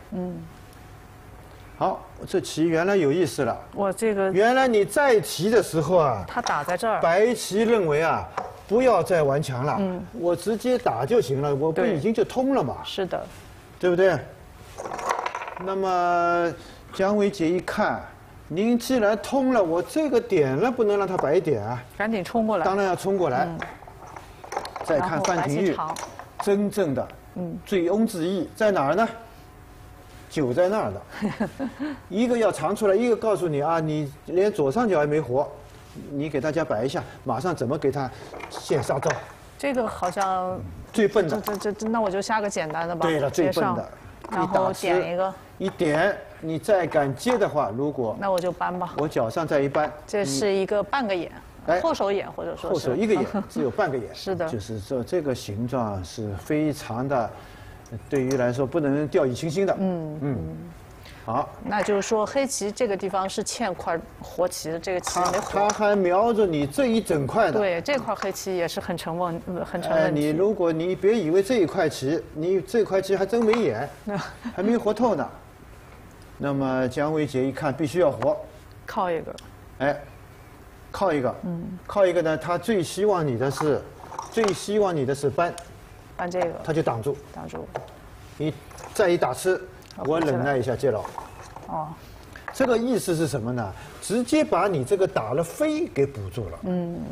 好，这棋原来有意思了。 我这个原来你再提的时候啊， 他打在这儿， 白棋认为啊，不要再顽强了，我直接打就行了，我不已经就通了嘛？ 是的， 对不对？那么姜维杰一看，您既然通了，我这个点了，不能让他白点啊！ 赶紧冲过来。 当然要冲过来。再看范廷玉，真正的醉翁之意在哪儿呢？就在那儿的。一个要藏出来，一个告诉你啊，你连左上角还没活，你给大家摆一下，马上怎么给他现杀招？ 这个好像最笨的。 那我就下个简单的吧。 对了，最笨的。 然后点一个， 一点，你再敢接的话，如果那我就搬吧。 我脚上再一搬， 这是一个半个眼，后手眼或者说后手一个眼，只有半个眼。 是的， 就是说这个形状是非常的对于来说不能掉以轻心的。好， 那就是说黑棋这个地方是欠块活棋的，这个棋没活。 他还瞄着你这一整块的。 对，这块黑棋也是很成问题。 如果你别以为这一块棋，你这块棋还真没眼，还没活透呢。那么姜维杰一看必须要活， 靠一个。 哎，靠一个。靠一个呢，他最希望你的是搬这个， 他就挡住。 挡住。 你再一打吃，我忍耐一下接牢。 哦。 这个意思是什么呢？直接把你这个打了飞给补住了。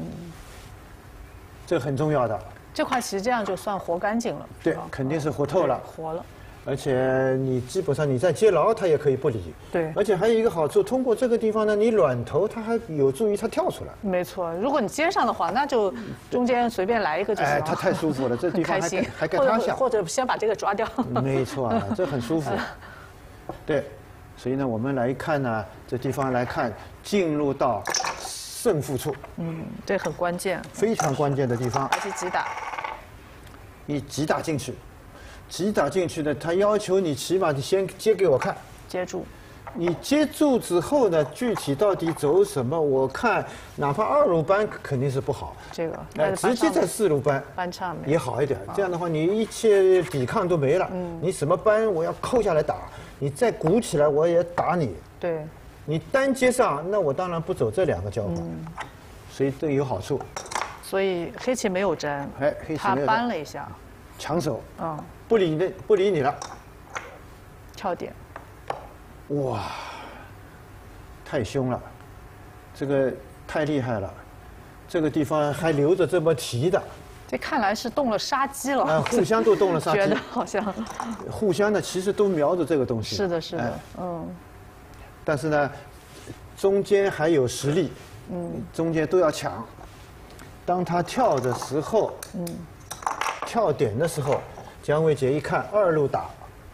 这很重要的。 这块棋这样就算活干净了。 对，肯定是活透了。 活了。 而且你基本上你再接牢，它也可以不理。 对。 而且还有一个好处，通过这个地方呢，你软头它还有助于它跳出来。 没错，如果你接上的话，那就中间随便来一个就行了。 它太舒服了，这地方还该他下。 或者先把这个抓掉。 没错，这很舒服。对，所以呢，我们来看呢，这地方来看进入到胜负处。 这很关键。 非常关键的地方。 而且击打。 你击打进去。击打进去的，他要求你起码你先接给我看， 接住。 你接住之后呢，具体到底走什么？我看哪怕2路搬肯定是不好， 这个直接在4路搬上面也好一点。这样的话，你一切抵抗都没了。你什么搬我要扣下来打，你再鼓起来我也打你。 对。 你单接上，那我当然不走这2个交换，所以这有好处。 所以黑棋没有粘， 黑棋他搬了一下， 抢手。不理你了， 跳点。 哇，太凶了，这个太厉害了，这个地方还留着这么提的。 这看来是动了杀机了。 互相都动了杀机。 觉得好像。 互相的其实都瞄着这个东西。 是的，是的， 但是呢，中间还有实力，中间都要抢。当他跳的时候，跳点的时候。姜维杰一看2路打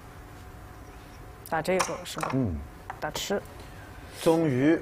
这个是吧？打吃。 终于，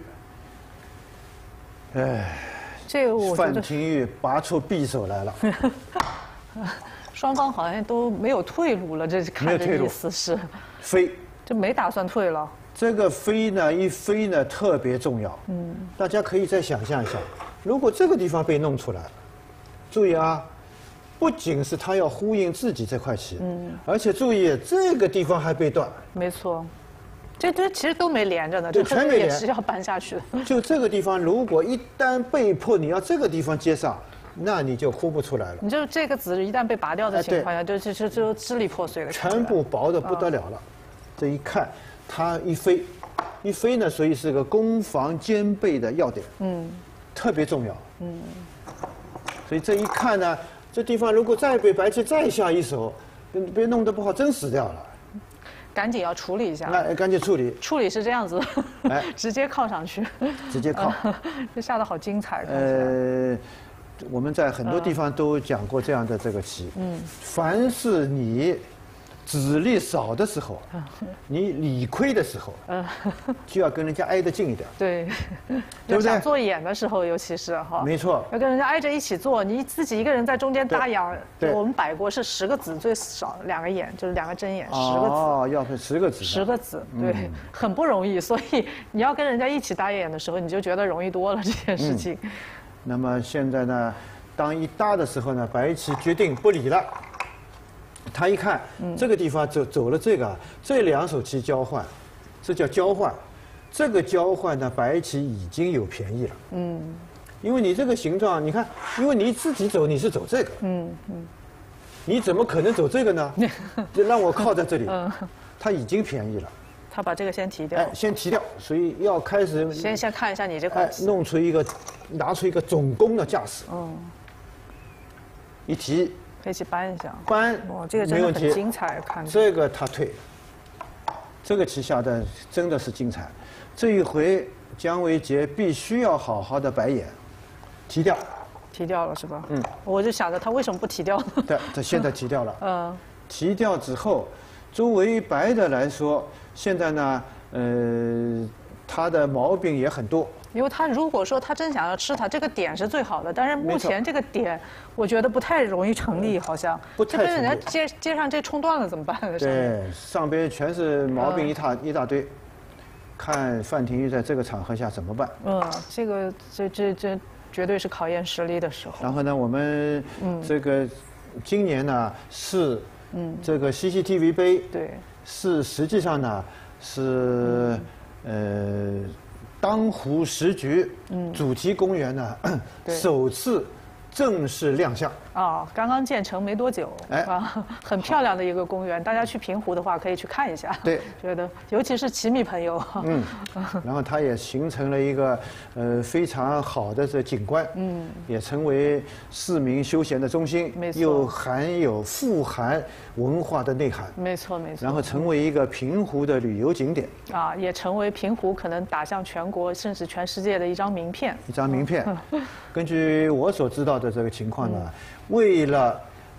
这个我觉得范廷钰拔出匕首来了。 双方好像都没有退路了，这看着意思是。 飞。 就没打算退了。 这个飞呢，一飞呢特别重要。大家可以再想象一下，如果这个地方被弄出来，注意啊。不仅是他要呼应自己这块棋，而且注意这个地方还被断。 没错，这其实都没连着呢， 对，全没连， 也是要搬下去的。 就这个地方，如果一旦被迫你要这个地方接上，那你就哭不出来了。 你就这个子一旦被拔掉的情况下，就支离破碎了， 全部薄的不得了了。这一看，他一飞呢，所以是个攻防兼备的要点，特别重要，所以这一看呢。这地方如果再被白棋再下一手，别弄得不好，真死掉了。 赶紧要处理一下。 那赶紧处理。 处理是这样子，直接靠上去。 直接靠。 这下得好精彩。 我们在很多地方都讲过这样的这个棋。凡是你子力少的时候，你理亏的时候，就要跟人家挨得近一点。 对， 对不对？ 做眼的时候，尤其是哈。 没错。 要跟人家挨着一起做，你自己一个人在中间搭眼。 对。 我们摆过是10个子，最少2个眼，就是2个针眼，10个子。 哦，要分10个子。 10个子，对，很不容易。所以你要跟人家一起搭眼的时候，你就觉得容易多了这件事情。 那么现在呢，当一搭的时候呢，白棋决定不理了。他一看，这个地方走了这2手棋交换，这叫交换。这个交换呢，白棋已经有便宜了。因为你这个形状，你看，因为你自己走，你是走这个。你怎么可能走这个呢？就让我靠在这里。他已经便宜了。 他把这个先提掉。 先提掉，所以要开始。 先看一下你这块。 拿出一个总攻的架势。一提。 黑棋搬一下， 哇， 这个真的很精彩，看这个他退，这个棋下的真的是精彩。这一回姜维杰必须要好好的白眼，提掉。 提掉了是吧？我就想着他为什么不提掉呢？ 对，他现在提掉了。提掉之后，作为白的来说，现在呢，他的毛病也很多。 因为他如果说他真想要吃它，这个点是最好的，但是目前这个点我觉得不太容易成立，好像。 不太成立。 这被人家街上这冲断了怎么办？ 对，上边全是毛病一大堆，看范廷玉在这个场合下怎么办？ 这个这绝对是考验实力的时候。 然后呢，我们这个今年呢是这个 CCTV 杯， 对， 是实际上呢是当湖10局主题公园呢首次正式亮相。 刚刚建成没多久，很漂亮的一个公园，大家去平湖的话可以去看一下。 对， 觉得尤其是棋迷朋友。 然后它也形成了一个非常好的这景观，也成为市民休闲的中心，又富含文化的内涵。 没错没错。 然后成为一个平湖的旅游景点。 也成为平湖可能打向全国甚至全世界的一张名片。 根据我所知道的这个情况呢，为了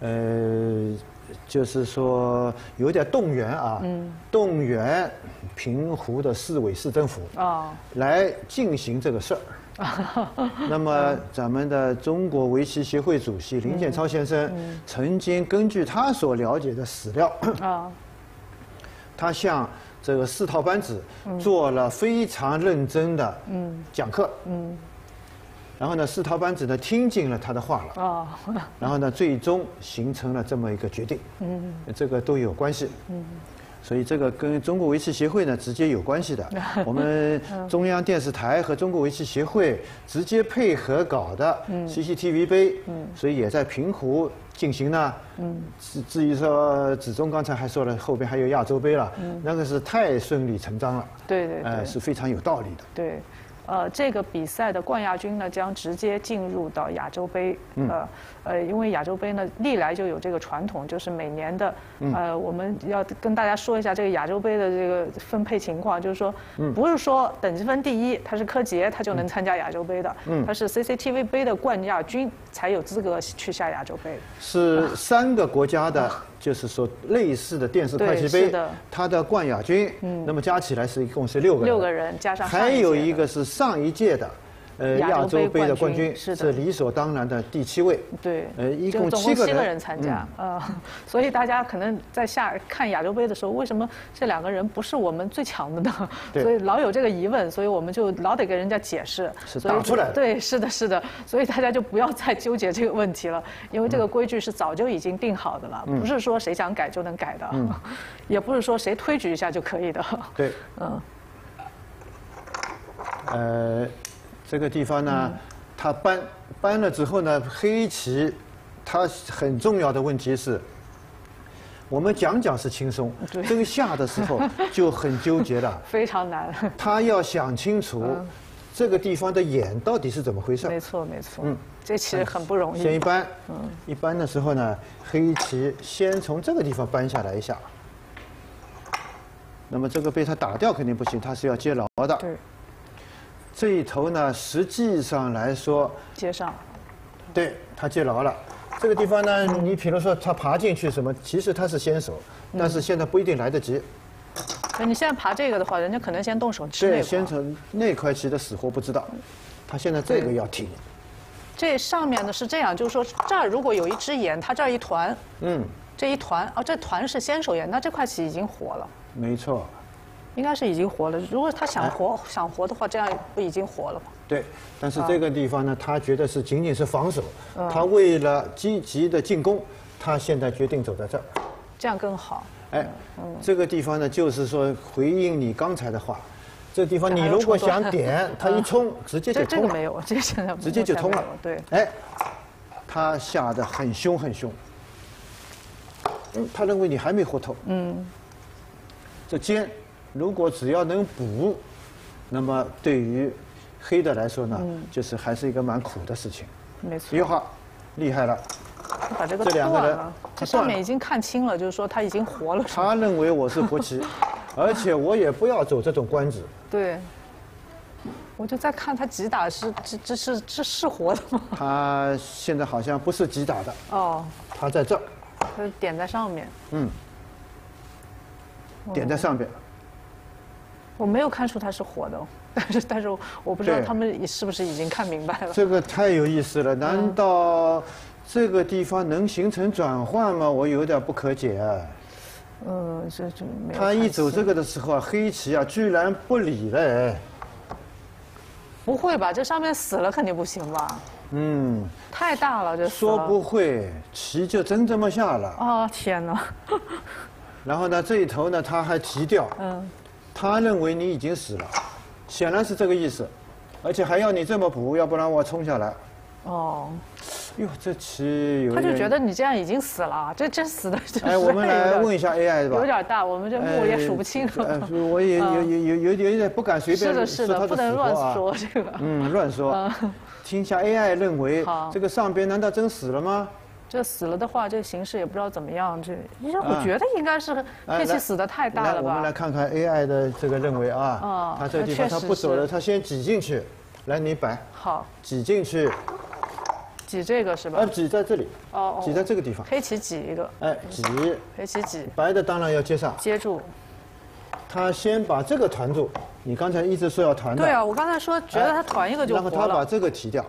就是说有点动员动员平湖的市委市政府来进行这个事儿。那么咱们的中国围棋协会主席林建超先生曾经根据他所了解的史料他向这个4套班子做了非常认真的讲课。然后呢，4套班子呢听进了他的话了，然后呢，最终形成了这么一个决定，这个都有关系，所以这个跟中国围棋协会呢直接有关系的。我们中央电视台和中国围棋协会直接配合搞的 CCTV 杯，所以也在平湖进行呢。至于说子忠刚才还说了，后边还有亚洲杯了，那个是太顺理成章了， 对， 是非常有道理的。 对。这个比赛的冠亚军呢，将直接进入到亚洲杯。因为亚洲杯呢，历来就有这个传统，就是每年的，我们要跟大家说一下这个亚洲杯的这个分配情况，就是说，不是说等级分第一，他是柯洁，他就能参加亚洲杯的，他是 CCTV 杯的冠亚军才有资格去下亚洲杯。 是3个国家的，就是说类似的电视快棋杯，它的冠亚军，那么加起来一共是6个人，6 个人加上还有一个是上一届的。亚洲杯的冠军是理所当然的第7位。 对， 一共总 7 个人参加。所以大家可能在看亚洲杯的时候，为什么这2个人不是我们最强的呢？所以老有这个疑问，所以我们就老得给人家解释。 是打出来的。 对，是的，是的。所以大家就不要再纠结这个问题了，因为这个规矩是早就已经定好的了，不是说谁想改就能改的，也不是说谁推举一下就可以的。 对。这个地方呢，它搬了之后呢，黑棋，它很重要的问题是，我们讲是轻松，真下的时候就很纠结了， 非常难。 他要想清楚这个地方的眼到底是怎么回事。 没错，这其实很不容易。 先一搬的时候呢，黑棋先从这个地方搬下来一下，那么这个被他打掉肯定不行，他是要接牢的。 对。 这一头呢，实际上来说接上， 对，他接牢了。这个地方呢，你比如说他爬进去什么，其实他是先手，但是现在不一定来得及。 你现在爬这个的话，人家可能先动手吃那块。 对，先从那块棋的死活不知道，他现在这个要停。 这上面呢是这样，就是说这儿如果有一只眼，它这儿一团，这一团这团是先手眼，那这块棋已经活了。 没错。 应该是已经活了。如果他想活的话，这样不已经活了吗？ 对，但是这个地方呢，他觉得是仅仅是防守，他为了积极的进攻，他现在决定走在这儿， 这样更好。 这个地方呢，就是说回应你刚才的话，这个地方你如果想点，他一冲直接就通了。 这个没有，这现在直接就通了。 对， 他下得很凶很凶。他认为你还没活透。这尖。如果只要能补，那么对于黑的来说呢，就是还是一个蛮苦的事情。 没错。 哟哈，厉害了！ 把这个这2个人， 这上面已经看清了，就是说他已经活了。 他认为我是活棋，而且我也不要走这种官子。 对。我就在看他击打是活的吗？ 他现在好像不是击打的。他在这儿。 他点在上面。 点在上边。 我没有看出他是活的，但是我不知道他们是不是已经看明白了。 这个太有意思了，难道这个地方能形成转换吗？我有点不可解。 这没有。 他一走这个的时候啊，黑棋啊居然不理了哎。 不会吧？这上面死了肯定不行吧？太大了，这说不会，棋就真这么下了。 哦天哪！ 然后呢，这一头呢他还提掉。他认为你已经死了，显然是这个意思，而且还要你这么补，要不然我冲下来。 哦。 哟，这棋有点。 他就觉得你这样已经死了，这真死的。 哎，我们来问一下 AI 吧。 有点大，我们这目也数不清了。 我也有点不敢随便是的，不能乱说这个。 乱说。听一下 AI 认为这个上边难道真死了吗？ 这死了的话，这形势也不知道怎么样。我觉得应该是黑棋死的太大了吧。 我们来看看 AI 的这个认为啊。他这个地方他不走了，他先挤进去。来，你摆。 好。挤进去。 挤这个是吧？ 挤在这里。挤在这个地方。 黑棋挤一个。 挤。 黑棋挤。 白的当然要接上。 接住。 他先把这个团住。你刚才一直说要团的。 对啊，我刚才说觉得他团一个就活了。 然后他把这个提掉。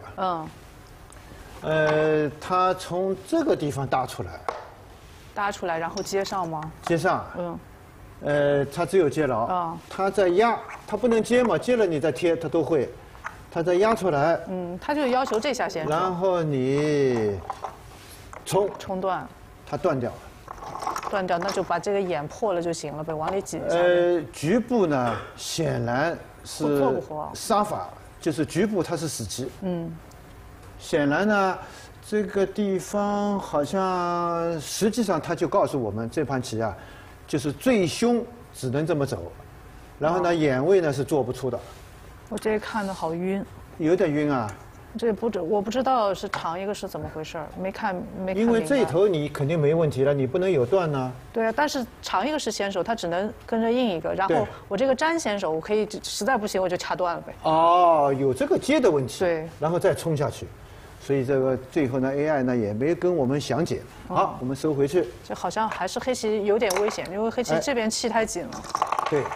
他从这个地方搭出来。 搭出来，然后接上吗？ 接上。他只有接牢。他在压，他不能接嘛，接了你再贴，他都会。他再压出来。 他就要求这下先。 然后你冲断。 它断掉了。 断掉，那就把这个眼破了就行了呗，往里挤一下。 局部呢，显然是做不活杀法，就是局部它是死棋。显然呢，这个地方好像实际上他就告诉我们，这盘棋啊，就是最凶只能这么走，然后呢，眼位呢是做不出的。 我这看的好晕。 有点晕啊。 我不知道是长一个是怎么回事，没看因为这一头你肯定没问题了，你不能有断呢。 对啊，但是长一个是先手，他只能跟着印一个，然后我这个粘先手，我可以实在不行我就掐断了呗。 有这个接的问题。 对。 然后再冲下去，所以这个最后呢 ，AI 呢也没跟我们详解。好，我们收回去。 这好像还是黑棋有点危险，因为黑棋这边气太紧了。 对。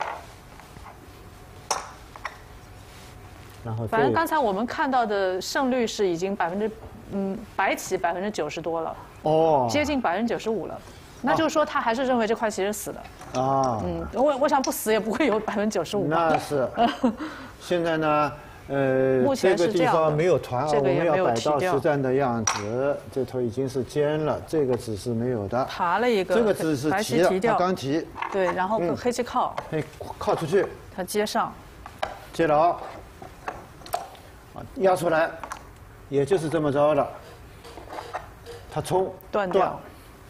然后反正刚才我们看到的胜率是已经白棋90%多了，接近95%了，那就是说他还是认为这块棋是死的。我想不死也不会有95%。 那是。现在呢，这个地方没有团，我们要摆到实战的样子。这头已经是尖了，这个子是没有的。 爬了一个， 这个子是提了，他刚提。 对，然后黑棋靠。 靠出去。 他接上。 接牢。压出来，也就是这么着了。他冲断掉。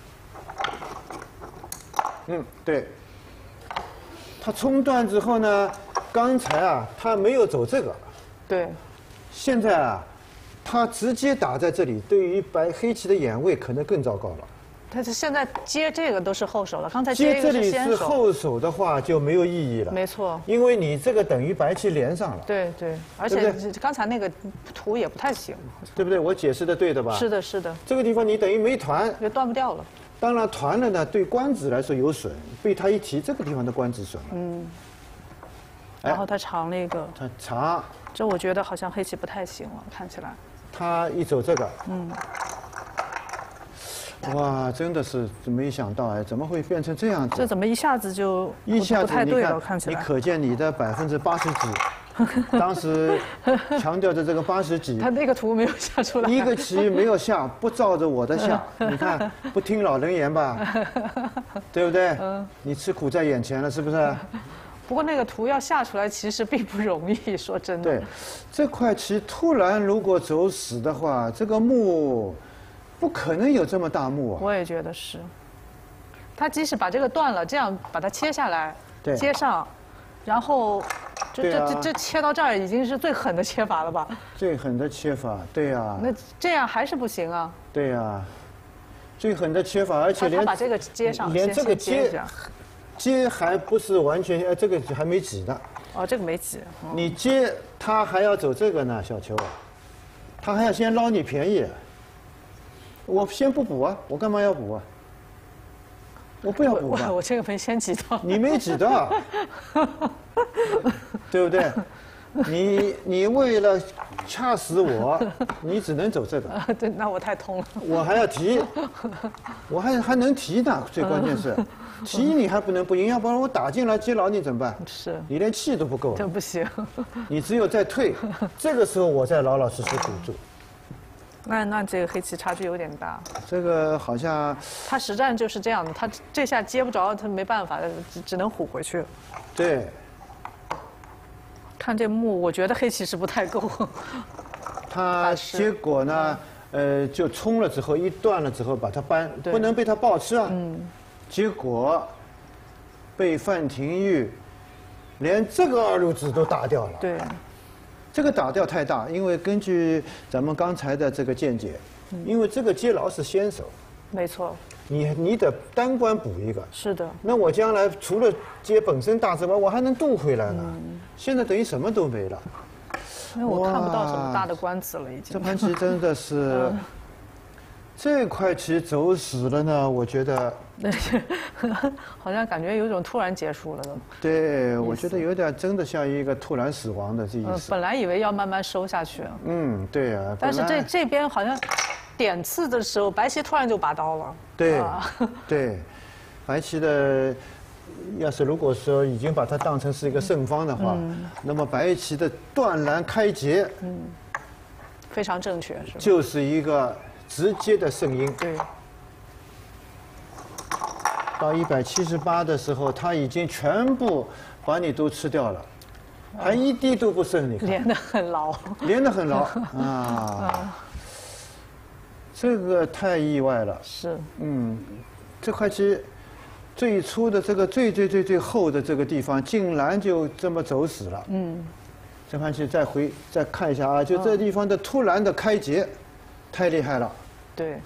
对。他冲断之后呢，刚才他没有走这个。 对。 现在他直接打在这里，对于黑棋的眼位可能更糟糕了。 他现在接这个都是后手了，刚才接这里是后手的话就没有意义了。 没错， 因为你这个等于白棋连上了。 对，而且刚才那个图也不太行， 对不对？我解释的对的吧？ 是的。 这个地方你等于没团， 也断不掉了。 当然团了呢，对官子来说有损，被他一提，这个地方的官子损了。 然后他长了一个。 他长。 这我觉得好像黑棋不太行了，看起来。 他一走这个。哇，真的是没想到怎么会变成这样子？ 这怎么一下子就不太对了？看起来。 你可见你的80%几，当时强调的这个80几。 他那个图没有下出来。 一个棋没有下，不照着我的下，你看不听老人言吧？对不对？你吃苦在眼前了，是不是？ 不过那个图要下出来，其实并不容易，说真的。 对，这块棋突然如果走死的话，这个目。不可能有这么大目啊！ 我也觉得是。他即使把这个断了，这样把它切下来，接上，然后这切到这儿已经是最狠的切法了吧？ 最狠的切法，对呀。 那这样还是不行啊？ 对呀，最狠的切法，而且他把这个接上， 连这个接还不是完全，这个还没挤呢。 这个没挤。 你接他还要走这个呢，小球，他还要先捞你便宜。我先不补啊，我干嘛要补啊？我不要补吧。 我这个没先挤到。 你没挤到。 对不对？你为了掐死我，你只能走这个。 对，那我太痛了。 我还要提，我还能提呢，最关键是，提你还不能不赢，要不然我打进来接牢你怎么办？ 是， 你连气都不够了， 这不行。 你只有再退，这个时候我再老老实实堵住。 那这个黑棋差距有点大。 这个好像他实战就是这样的，他这下接不着，他没办法，只能虎回去。 对。 看这目，我觉得黑棋是不太够。 他结果呢，就冲了之后一断了之后把它扳，不能被他暴吃啊。结果被范廷玉连这个二路子都打掉了。 对。 这个打掉太大，因为根据咱们刚才的这个见解，因为这个接牢是先手。 没错。 你得单关补一个。 是的。 那我将来除了接本身大之外，我还能渡回来呢。现在等于什么都没了。 因为我看不到什么大的官子了，已经。 这盘棋真的是，这块棋走死了呢，我觉得。 好像感觉有种突然结束了都。 对，我觉得有点真的像一个突然死亡的这意思。 本来以为要慢慢收下去。 对啊。 但是这边好像点刺的时候，白棋突然就拔刀了。 对。对，白棋的。要是如果说已经把它当成是一个胜方的话，那么白棋的断拦开劫， 非常正确，是吧？ 就是一个直接的胜因。 对。 到178的时候，他已经全部把你都吃掉了，还一滴都不剩。你看， 连得很牢， 连得很牢啊！这个太意外了。 是。 这块棋。最初的这个最厚的这个地方，竟然就这么走死了。这盘棋再看一下啊，就这地方的突然的开劫，太厉害了。 对。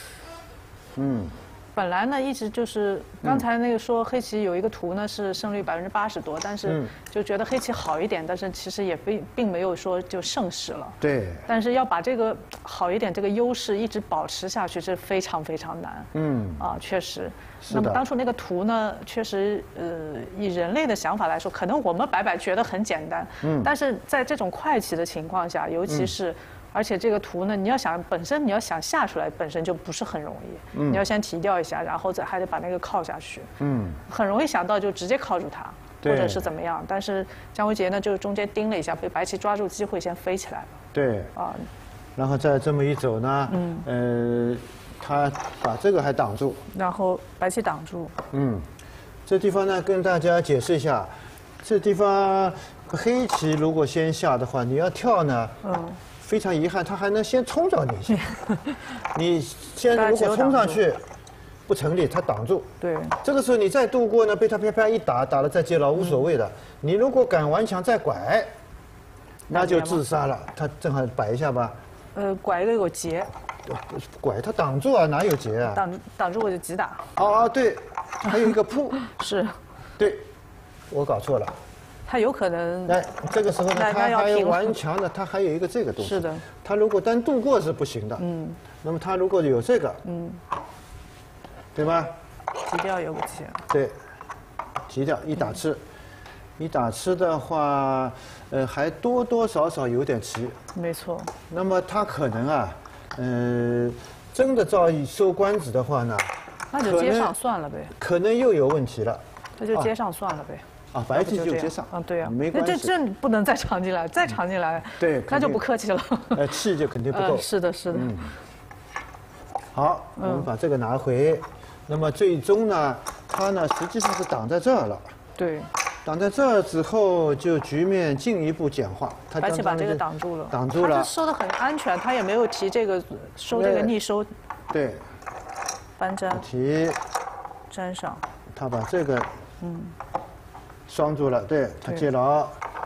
本来呢，一直就是刚才那个说黑棋有一个图呢是胜率80%多，但是就觉得黑棋好一点，但是其实也并没有说就胜势了。 对。但是要把这个好一点这个优势一直保持下去，这非常非常难。确实。那么当初那个图呢，确实以人类的想法来说，可能我们摆觉得很简单。但是在这种快棋的情况下，尤其是。而且这个图呢，你要想下出来，本身就不是很容易。你要先提掉一下，然后还得把那个靠下去。很容易想到就直接靠住它，或者是怎么样。但是姜维杰呢，就中间盯了一下，被白棋抓住机会，先飞起来了。 对。然后再这么一走呢，他把这个还挡住。 然后白棋挡住。 这地方呢，跟大家解释一下，这地方黑棋如果先下的话，你要跳呢。非常遗憾，他还能先冲着你一下。你先如果冲上去，不成立，他挡住。 对。这个时候你再渡过呢，被他啪啪一打了再接牢无所谓的。你如果敢顽强再拐，那就自杀了。他正好摆一下吧。 拐一个有劫。 拐他挡住啊，哪有劫啊？ 挡住我就急打。 对，还有一个扑。 是。 对，我搞错了。 他有可能。 这个时候呢，他还顽强的，他还有一个这个东西。 是的。 他如果单渡过是不行的。那么他如果有这个。对吧？ 急掉有个棋。 对，急掉一打吃，一打吃的话，还多多少少有点棋。 没错。 那么他可能啊，真的照收官子的话呢， 那就接上算了呗。 可能又有问题了。 那就接上算了呗。 白棋就接上。 对啊， 没关系。 这不能再藏进来，再藏进来， 对， 那就不客气了。 气就肯定不够。 是的，是的。 好，我们把这个拿回。那么最终呢，他呢实际上是挡在这儿了。 对。 挡在这儿之后，就局面进一步简化。 白棋把这个挡住了。 挡住了。 他收得很安全，他也没有提这个收这个逆收。 对。 翻粘。 提。 粘上。 他把这个。双住了，对他接牢，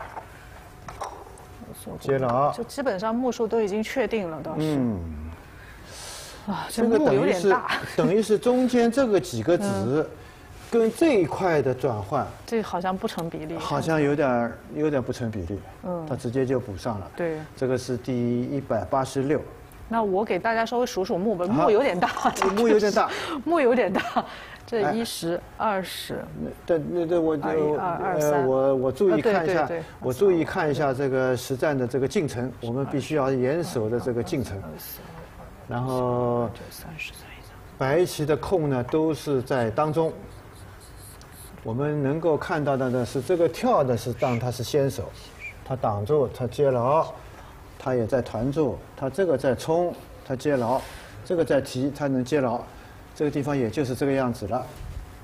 接牢， 就基本上目数都已经确定了，倒是。这个目有点大， 等于是中间这个几个子，跟这一块的转换， 这好像不成比例， 好像有点不成比例。他直接就补上了。 对， 这个是第186。 那我给大家稍微数数目吧，目有点大， 目有点大， 目有点大。这10、20， 那我注意看一下，我注意看一下这个实战的这个进程，我们必须要严守的这个进程。然后白棋的空呢都是在当中，我们能够看到的呢是这个跳的是当他是先手，他挡住，他接牢，他也在团住，他这个在冲，他接牢，这个在提，他能接牢。这个地方也就是这个样子了。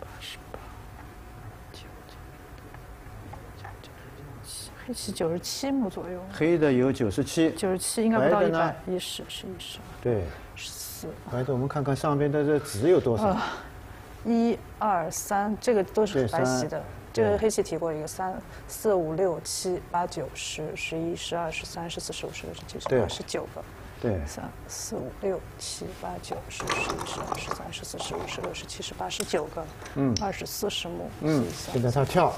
黑棋97目左右。 黑的有97。 97应该不到100。10、11、12。对。14。 白的我们看看上边的这子有多少。 1、2、3，这个都是白棋的。这个黑棋提过一个3、4、5、6、7、8、9、10、11、12、13、14、15、16、17、18、19个。 对 ，3、4、5、6、7、8、9、10、11、12、13、14、15、16、17、18、19个，20、40目。 现在他跳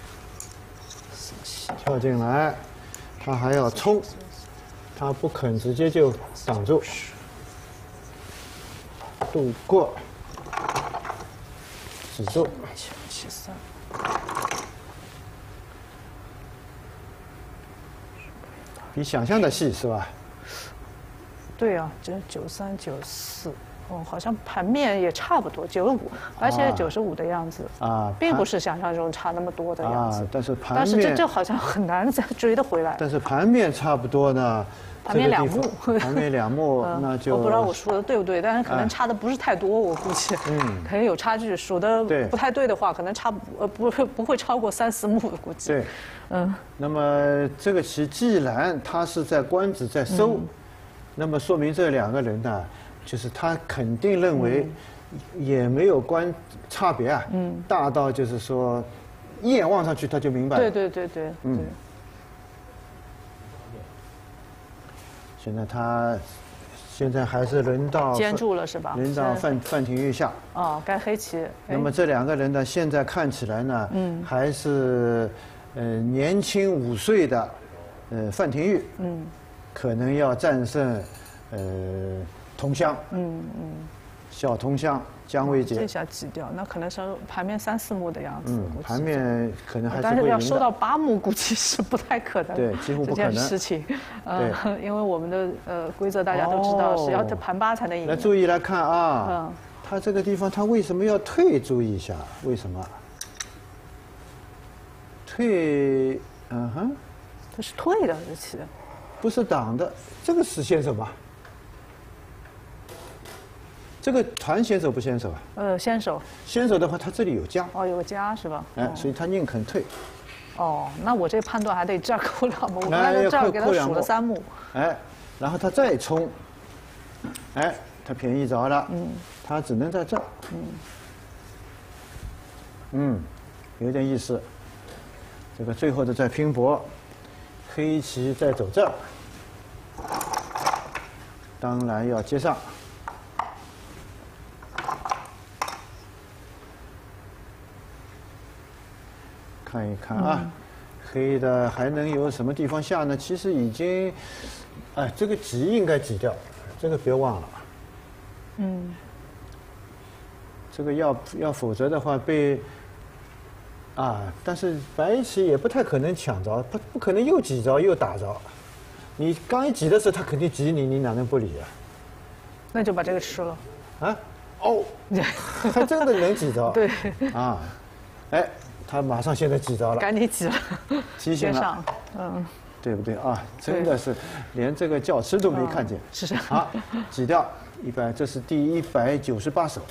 进来，他还要冲，他不肯直接就挡住，度过，止住。 73。 比想象的细是吧？ 对啊，这93、94，好像盘面也差不多95，而且95的样子啊，并不是想象中差那么多的样子。 但是盘面， 这好像很难再追得回来。 但是盘面差不多呢。 盘面2目， 盘面2目，那就我不知道我说的对不对，但是可能差的不是太多，我估计，可能有差距。数的不太对的话，可能不会超过3、4目的估计。 对，那么这个棋既然他是在官子在收。那么说明这2个人呢，就是他肯定认为也没有差别啊，大到就是说一眼望上去他就明白了。 对。 现在还是轮到坚住了是吧？ 轮到范廷钰下。 该黑棋。 那么这2个人呢，现在看起来呢，还是年轻5岁的范廷钰。可能要战胜，同乡，小同乡姜维杰。 这下挤掉，那可能是盘面3、4目的样子。 盘面可能还是会赢的。 但是要收到8目，估计是不太可能。 对，几乎不可能。 这件事情，因为我们的规则大家都知道，是要盘8才能赢。 来，注意来看啊，他这个地方他为什么要退？注意一下，为什么？退， 这是退的这棋。 不是挡的，这个是先手吧？这个团先手不先手啊？ 先手。 先手的话，他这里有加。 有个加是吧？ 所以他宁肯退。 那我这判断还得这儿扣2目，我刚才这儿给他数了3目。 然后他再冲，他便宜着了。他只能在这儿。有点意思。这个最后的在拼搏。黑棋再走这儿，当然要接上。看一看啊，黑的还能有什么地方下呢？其实已经，这个挤应该挤掉，这个别忘了。这个要否则的话被。但是白棋也不太可能抢着，不可能又挤着又打着。你刚一挤的时候，他肯定挤你，你哪能不理啊？ 那就把这个吃了。 还真的能挤着。 对。 他马上现在挤着了。 赶紧挤了。 提醒了。对不对啊？真的是连这个教师都没看见。 是。 挤掉这是第198手。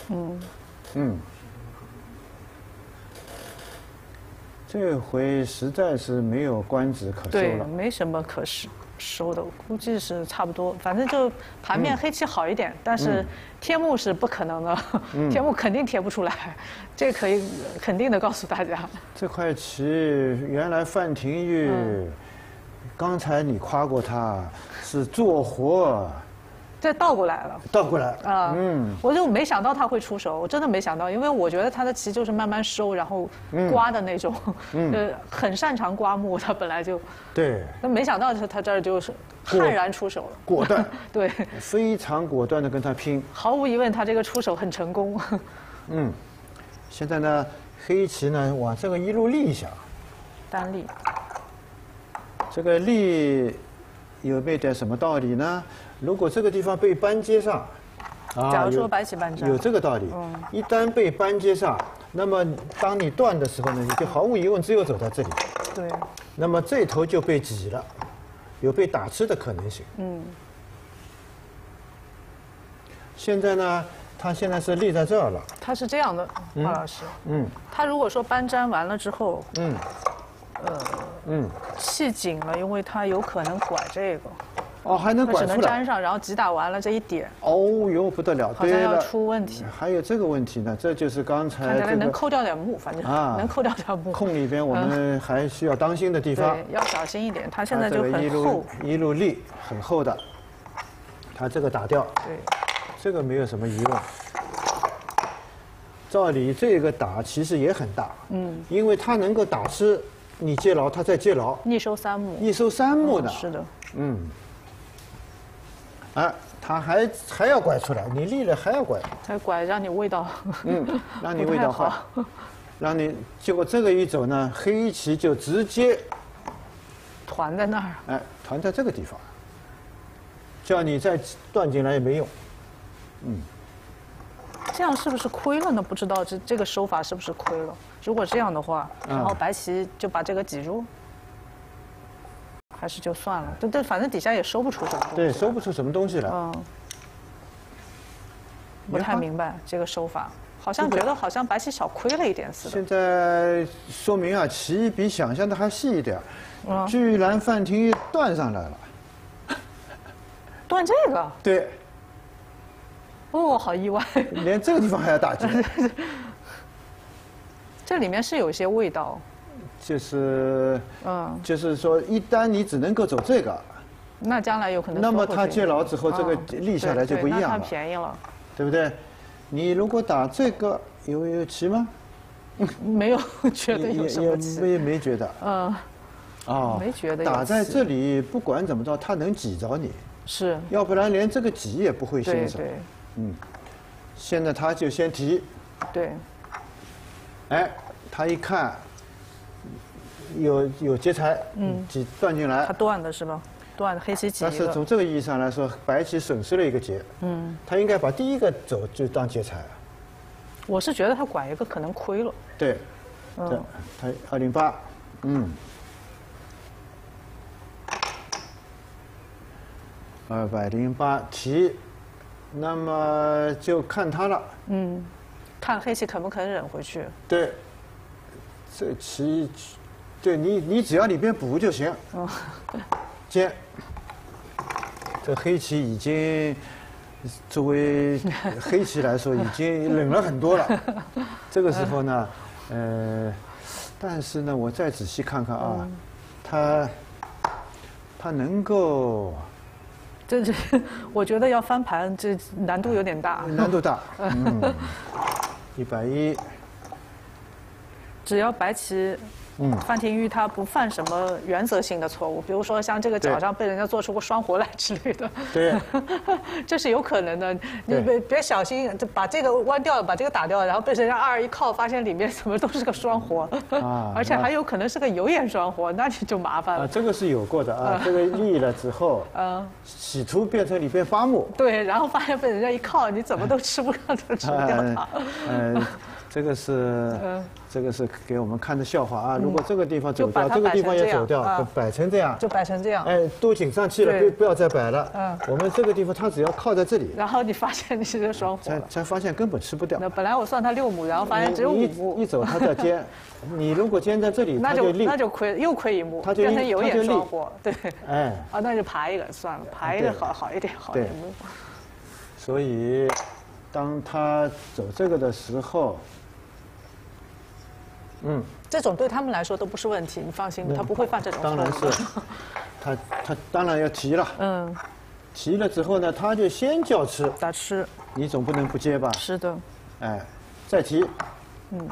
这回实在是没有官子可收了， 没什么可收的，估计是差不多。反正就盘面黑棋好一点，但是贴目是不可能的，贴目肯定贴不出来，这可以肯定的告诉大家。 这块棋原来范廷钰，刚才你夸过他是做活。 这倒过来了。 倒过来啊，我就没想到他会出手，我真的没想到，因为我觉得他的棋就是慢慢收，然后刮的那种，很擅长刮目，他本来就。 对。 那没想到他这儿就是悍然出手了， 果断。 对。 非常果断的跟他拼。 毫无疑问，他这个出手很成功。 现在呢，黑棋呢往这个一路立一下。 单立。 这个立有没有点什么道理呢？如果这个地方被扳接上， 假如说白棋搬粘， 有这个道理。一旦被扳接上，那么当你断的时候呢，你就毫无疑问只有走到这里。 对。 那么这头就被挤了，有被打吃的可能性。现在呢，他现在是立在这儿了。 他是这样的，华老师。他如果说搬粘完了之后，气紧了，因为他有可能拐这个。 哦，还能拐出来。 只能粘上，然后击打完了这一点。 哦哟，不得了！ 好像要出问题。 还有这个问题呢，这就是刚才看起来能扣掉点目，反正能扣掉点目。 空里边我们还需要当心的地方。 对，要小心一点。他现在就很厚， 一路立，很厚的。他这个打掉。 对。 这个没有什么疑问。照理这个打其实也很大。因为他能够打吃你接牢，他再接牢。 一收三目。 一收三目的。 是的。 他还要拐出来，你立了还要拐， 才拐让你味道， 让你味道坏，让你结果这个一走呢，黑棋就直接团在那儿， 团在这个地方，叫你再断进来也没用， 这样是不是亏了呢？不知道这个收法是不是亏了？如果这样的话，然后白棋就把这个挤住。还是就算了，对，反正底下也收不出什么东西。 对，收不出什么东西来。 不太明白这个收法，好像觉得好像白棋少亏了一点似的。 现在说明啊，棋比想象的还细一点，居然范廷玉断上来了。 断这个？ 对。 哦，好意外。 连这个地方还要打击。 这里面是有一些味道。 就是说，一旦你只能够走这个， 那将来有可能。 那么他接牢之后，这个立下来就不一样了。 那他便宜了， 对不对？你如果打这个，有棋吗？ 没有觉得有什么棋， 也没觉得。 没觉得。 打在这里，不管怎么着，他能挤着你。 是。 要不然连这个挤也不会欣赏。现在他就先提。 对。 他一看。有劫财，挤断进来。 他断的是吧？断黑棋挤一个。 但是从这个意义上来说，白棋损失了一个劫。他应该把第一个走就当劫财。 我是觉得他拐一个可能亏了。 对，他208，208提，那么就看他了。 看黑棋肯不肯忍回去。 对，这棋。对你只要里边补就行。尖，这黑棋已经作为黑棋来说已经冷了很多了。这个时候呢，但是呢，我再仔细看看啊，他能够， 我觉得要翻盘，这难度有点大。 难度大，110。 只要白棋。范廷玉他不犯什么原则性的错误，比如说像这个角上被人家做出过双活来之类的， 对， 这是有可能的。你别小心，就把这个弯掉，把这个打掉，然后被人家2一靠，发现里面怎么都是个双活，而且还有可能是个有眼双活，那你就麻烦了。 这个是有过的啊，这个立了之后，企图变成里边8目。 对，然后发现被人家一靠，你怎么都吃不掉它。 这个是给我们看的笑话啊！如果这个地方走掉，这个地方也走掉，摆成这样， 就摆成这样。 都紧上去了，不要再摆了。我们这个地方它只要靠在这里。 然后你发现你是个双活， 才发现根本吃不掉。 那本来我算它6目，然后发现只有5目。 一走它再尖，你如果尖在这里， 那就亏，又亏1目，变成有眼双活。对。那就爬一个算了，爬一个好一点，好1目。 所以，当他走这个的时候。 这种对他们来说都不是问题，你放心，他不会犯这种错误。 当然是，他当然要提了。 提了之后呢，他就先叫吃， 打吃， 你总不能不接吧？ 是的， 哎，再提。 嗯，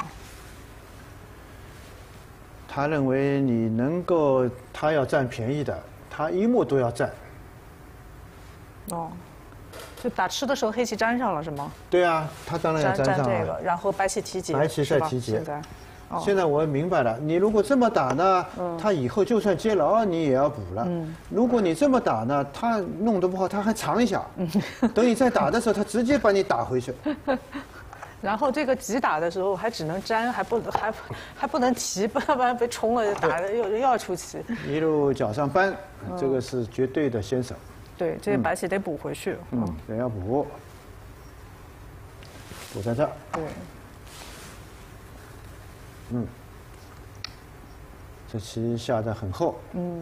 他认为你能够，他要占便宜的，他一目都要占。 哦，就打吃的时候黑棋粘上了是吗？ 对啊，他当然要粘粘上这个， 了。 然后白棋提劫， 白棋是吧再提劫现在，哦现在我明白了，你如果这么打呢，他以后就算接牢你也要补了。如果你这么打呢，他弄得不好，他还藏一下，等你再打的时候，他直接把你打回去。 然后这个急打的时候还只能粘，还不能提，要不然被冲了打的又要出棋。 一路脚上扳，这个是绝对的先手。 对，这个白棋得补回去。 得要补，补在这儿。 对， 这棋下得很厚。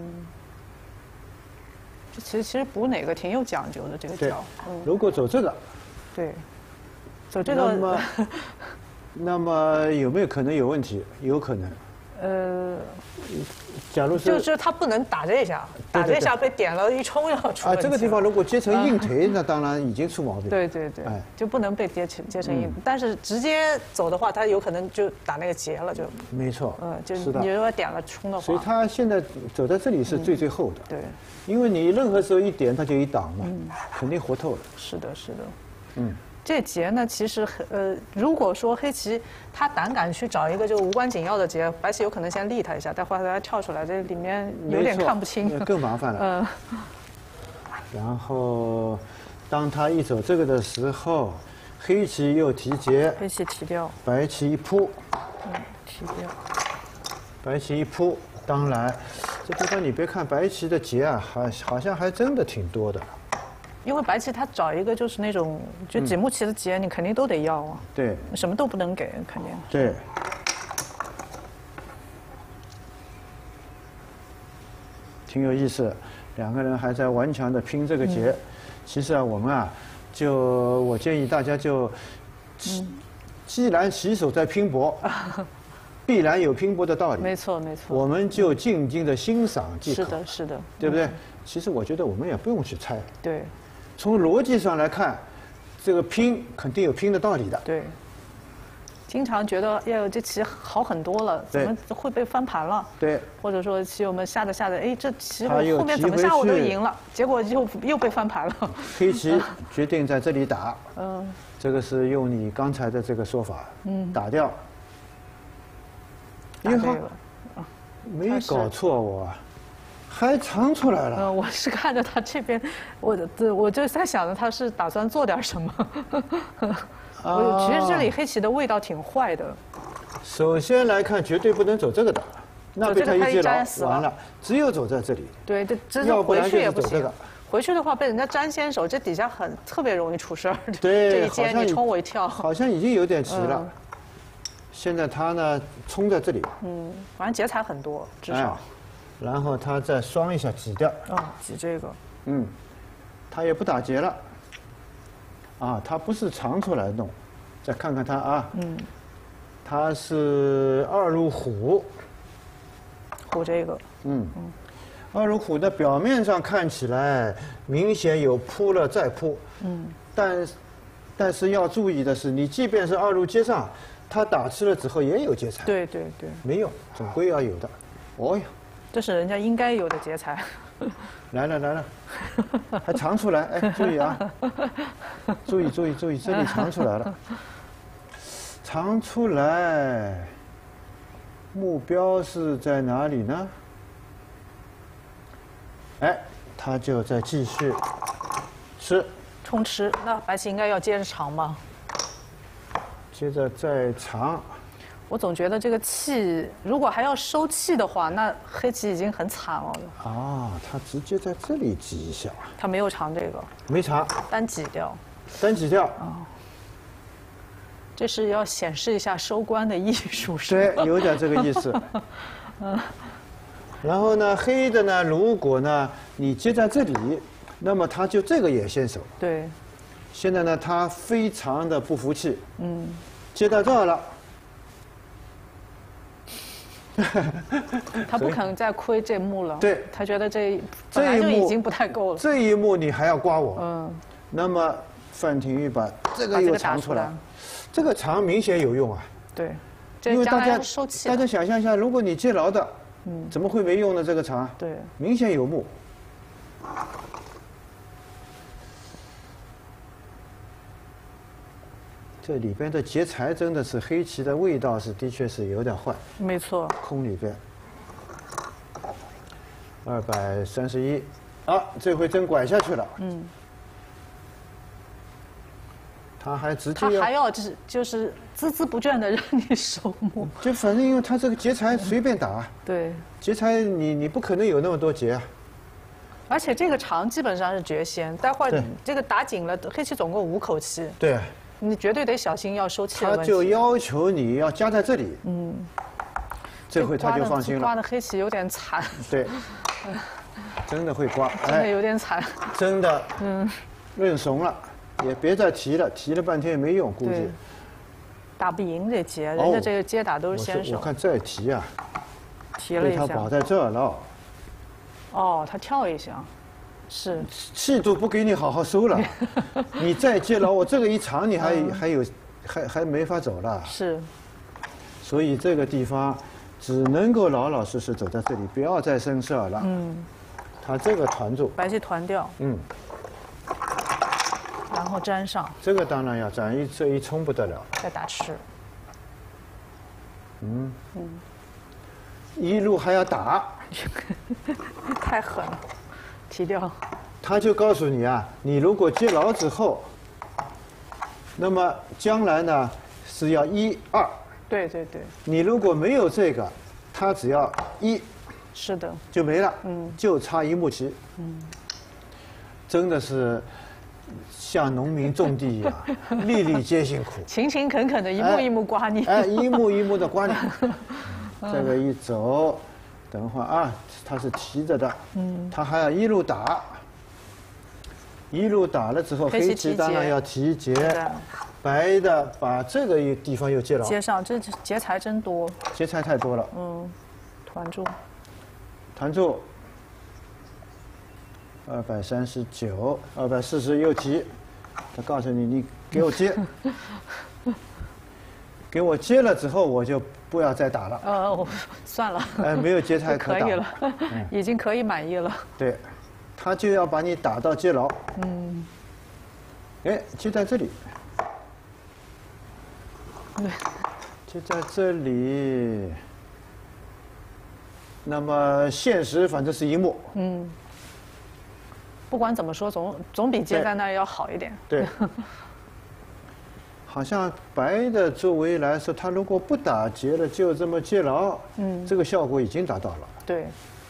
这其实补哪个挺有讲究的，这个对角。 如果走这个， 对，走这那么个， 那么有没有可能有问题？有可能。假如就是他不能打这一下，打这一下被点了一冲要出问题。 这个地方如果接成硬腿，那当然已经出毛病。 对对对，就不能被接成硬。但是直接走的话，他有可能就打那个劫了，就。 没错。 就是你如果点了冲的话。 所以他现在走在这里是最厚的。 对。 因为你任何时候一点，他就一挡嘛，肯定活透了。 是的，是的。这劫呢，其实如果说黑棋他胆敢去找一个就无关紧要的劫，白棋有可能先立他一下，待会儿他跳出来，这里面有点看不清， 更麻烦了。然后，当他一走这个的时候，黑棋又提劫， 黑棋提掉， 白棋一扑， 提掉， 白棋一扑，当然，这地方你别看白棋的劫啊，好像还真的挺多的。 因为白棋他找一个就是那种就几目棋的劫，你肯定都得要啊。 对。 什么都不能给，肯定。 对。挺有意思，两个人还在顽强的拼这个劫。其实啊，我们啊，我建议大家既然棋手在拼搏，必然有拼搏的道理。 没错，没错。 我们就静静的欣赏即可。 是的，是的。 对不对？其实我觉得我们也不用去猜。 对。 从逻辑上来看，这个拼肯定有拼的道理的。 对。经常觉得，哎呦，这棋好很多了，怎么会被翻盘了？ 对。 或者说棋友们下着，哎，这棋我后面怎么下我都赢了，结果又被翻盘了。 黑棋决定在这里打。这个是用你刚才的这个说法。打掉。 打这个。 没搞错我。还藏出来了。 我是看着他这边，我就在想着他是打算做点什么。其实这里黑棋的味道挺坏的。 首先来看，绝对不能走这个的，那被他一接牢完了，只有走在这里。 对，这回去也不行。回去的话被人家粘先手，这底下特别容易出事儿。 对， 这一接你冲我一跳， 好像已经有点急了。现在他呢冲在这里。 反正劫财很多，至少。 然后他再双一下挤掉。 挤这个。 他也不打劫了。他不是藏出来弄，再看看他啊。他是二入虎。 虎这个。 二入虎的表面上看起来明显有扑了再扑。但是要注意的是，你即便是二入接上，他打吃了之后也有劫财。 对对对。 没有，总归要有的。哦呀。 这是人家应该有的劫财。 来了，还藏出来，哎，注意啊，注意，这里藏出来了，藏出来，目标是在哪里呢？哎，他就在继续吃， 冲吃，那白棋应该要接着长吧？ 接着再长。 我总觉得这个气，如果还要收气的话，那黑棋已经很惨了。 他直接在这里挤一下。 他没有藏这个。 没藏。 单挤掉。 单挤掉。 这是要显示一下收官的艺术，是吧？对，有点这个意思。然后呢，黑的呢，如果呢你接在这里，那么他就这个也先手。 对。 现在呢，他非常的不服气。接到这儿了。 他不肯再亏这目了。 对， 他觉得这本来就已经不太够了。 这一目你还要刮我。 嗯。 那么范廷玉把这个又藏出来，这个藏明显有用啊。 对， 因为大家收气。 大家想象一下，如果你接牢的，怎么会没用呢？这个藏。 对。 明显有目。这里边的劫财真的是黑棋的味道是的确是有点坏。 没错。 空里边231，啊，这回真拐下去了。嗯。他还直接他还要就是孜孜不倦的让你守目。 就反正因为他这个劫财随便打。 对。 劫财你不可能有那么多劫啊。 而且这个长基本上是绝先，待会儿这个打紧了，黑棋总共5口气。 对。 你绝对得小心要收气的问题。 他就要求你要加在这里。嗯。这回他就放心了。 刮的黑棋有点惨。 对。真的会刮。 真的有点惨。 真的。认怂了，也别再提了，提了半天也没用，估计。 打不赢这劫，人家这个接打都是先手。 我看再提啊。 提了一下。 被他保在这儿了。 哦，他跳一下。是气度不给你好好收了，你再接牢，我这个一长，你还没法走了。 是， 所以这个地方只能够老老实实走在这里，不要再生事儿了。嗯，他这个团住， 白棋团掉。嗯，然后粘上。 这个当然要粘，这一冲不得了。 再打吃。 一路还要打。 太狠了。提掉， 他就告诉你啊，你如果接牢之后，那么将来呢是要1、2。 对对对。 你如果没有这个，他只要1。 是的。 就没了。就差1目棋。真的是像农民种地一样，粒粒皆辛苦。 勤勤恳恳的一目一目刮你。 一目一目的刮你。这个一走。等会儿啊，他是提着的，他还要一路打，一路打了之后，黑棋当然要提劫，白的把这个地方又接牢， 接上，这劫财真多， 劫财太多了， 团住， 团住，239、240又提，他告诉你，你给我接，给我接了之后，我就不要再打了。 算了。 没有劫财可打。 可以了，已经可以满意了。 对，他就要把你打到接牢。就在这里。对。就在这里。那么现实反正是1目。 不管怎么说，总比接在那儿要好一点。 对。好像白的作为来说，他如果不打劫了，就这么接牢，这个效果已经达到了。 对。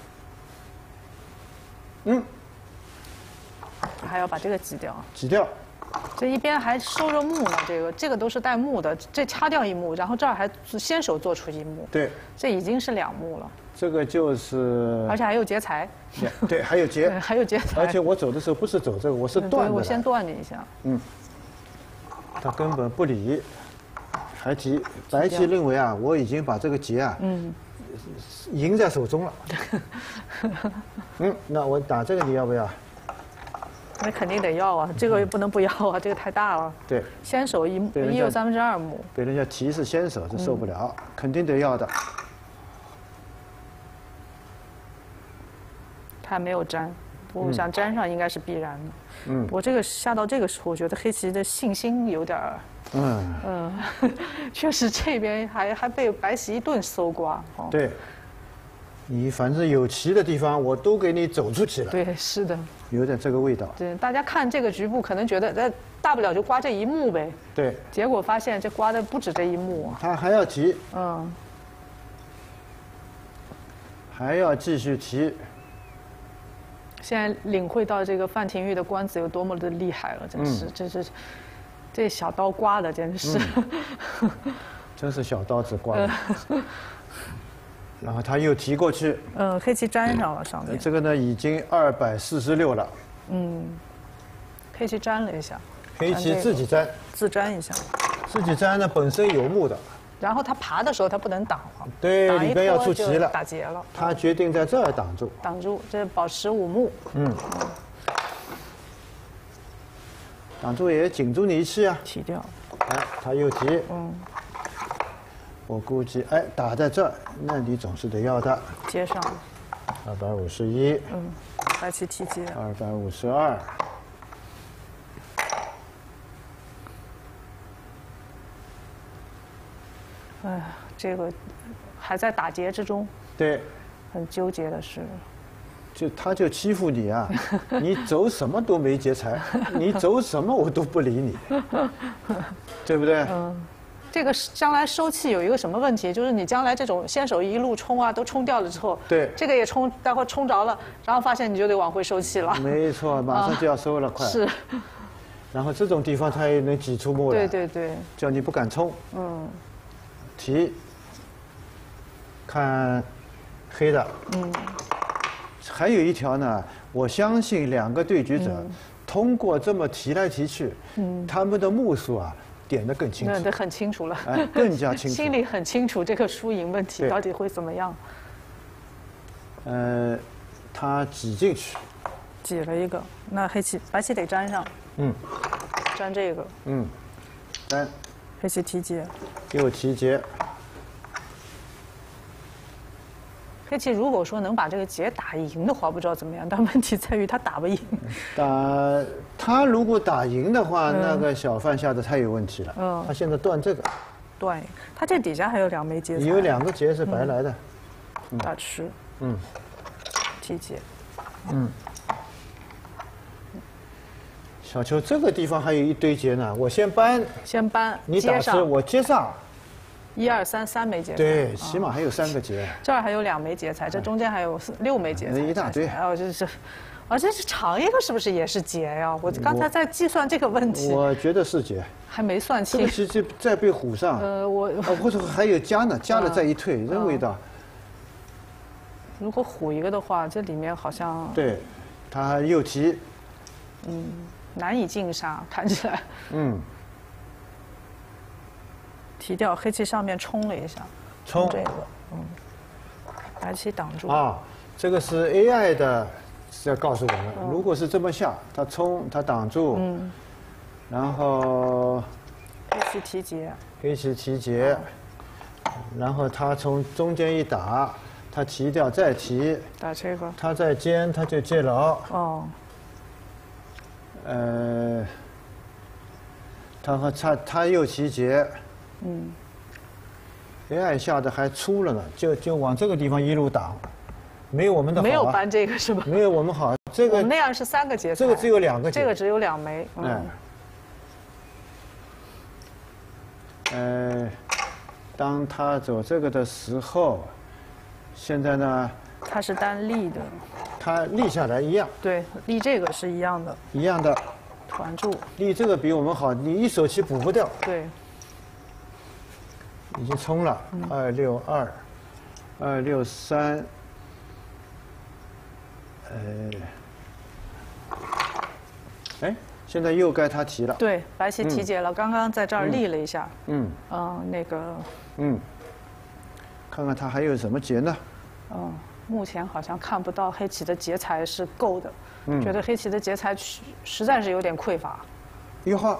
还要把这个挤掉。 挤掉。 这一边还收着目呢，这个都是带目的，这掐掉1目，然后这儿还先手做出1目。 对。 这已经是2目了。 这个就是。 而且还有劫财。 对，还有劫。 还有劫财。 而且我走的时候不是走这个，我是断的。 我先断你一下。 他根本不理，还提。白棋认为啊，我已经把这个劫啊，赢在手中了。那我打这个你要不要？ 那肯定得要啊，这个也不能不要啊，这个太大了。 对。 先手1有2/3目。 被人家提是先手，这受不了，肯定得要的。 他没有粘，我想粘上应该是必然的。我这个下到这个时候，我觉得黑棋的信心有点儿，确实这边还被白棋一顿搜刮。 对，你反正有棋的地方，我都给你走出去了。 对，是的， 有点这个味道。 对，大家看这个局部，可能觉得大不了就刮这1目呗。 对。 结果发现这刮的不止这1目。 他还要提。还要继续提。 现在领会到这个范廷玉的官子有多么的厉害了，真是，这小刀刮的简直是， 真是小刀子刮的。然后他又提过去， 黑棋粘上了上面。 这个呢已经246了。 黑棋粘了一下。 黑棋自己粘。 自粘一下。 自己粘呢本身有目的， 然后他爬的时候他不能挡了， 对， 挡一里边要拖就出棋了， 打结了。 他决定在这儿挡住。 挡住，这保持5目。 挡住也紧住你一气啊。 提掉。 哎，他又提。我估计，哎，打在这儿，那你总是得要的。 接上。 251。 白棋提接。 252。 哎，这个还在打结之中， 对， 很纠结的是。 他就欺负你啊！你走什么都没劫财，你走什么我都不理你，对不对？ 这个将来收气有一个什么问题？就是你将来这种先手一路冲啊，都冲掉了之后， 对， 这个也冲，待会冲着了，然后发现你就得往回收气了。 没错，马上就要收了，快。 是。 然后这种地方他也能挤出目来。 对对对。 叫你不敢冲。提。看黑的。还有一条呢，我相信2个对局者通过这么提来提去，他们的目数啊点得更清楚。 那很清楚了， 哎，更加清楚。 心里很清楚这个输赢问题到底会怎么样。 他挤进去， 挤了一个，那白棋得粘上。粘这个。 粘。 黑棋提结。 又提结。 黑棋如果说能把这个结打赢的话，不知道怎么样，但问题在于他打不赢。 他如果打赢的话，那个小范下的太有问题了。他现在断这个。 断，他这底下还有2枚结。 有2个结是白来的。 打吃。提结。 小邱，这个地方还有一堆结呢，我先搬。 先搬。 你打吃，我接上。 1、2、3枚结。 对，起码还有3个结。 这儿还有2枚结财，这中间还有6枚结财。 一大堆。 哦，这是，这是长一个是不是也是结呀？我刚才在计算这个问题。 我觉得是结。 还没算清。 这个其实再被唬上。或者还有加呢，加了再一退，这味道。 如果唬一个的话，这里面好像。 对，他又提。 难以进杀，看起来。提掉黑棋上面冲了一下，冲这个，白棋挡住。 这个是 AI 的，是要告诉我们，如果是这么下，他冲，他挡住，然后黑棋提结， 黑棋提结，然后他从中间一打，他提掉再提， 打这个， 他再尖，他就接牢。他又提结。AI 下的还粗了呢，就往这个地方一路挡，没有我们的好。 没有搬这个是吧？ 没有我们好，这个我们那样是3个结。 这个只有2个结。 这个只有2枚。 当他走这个的时候，现在呢？ 他是单立的。 他立下来一样。 对，立这个是一样的。 一样的。 团住。 立这个比我们好，你一手棋补不掉。 对。 已经冲了，262、263，现在又该他提了。 对，白棋提结了，刚刚在这儿立了一下。那个。 看看他还有什么结呢？ 目前好像看不到黑棋的劫财是够的，觉得黑棋的劫财实在是有点匮乏。 1号。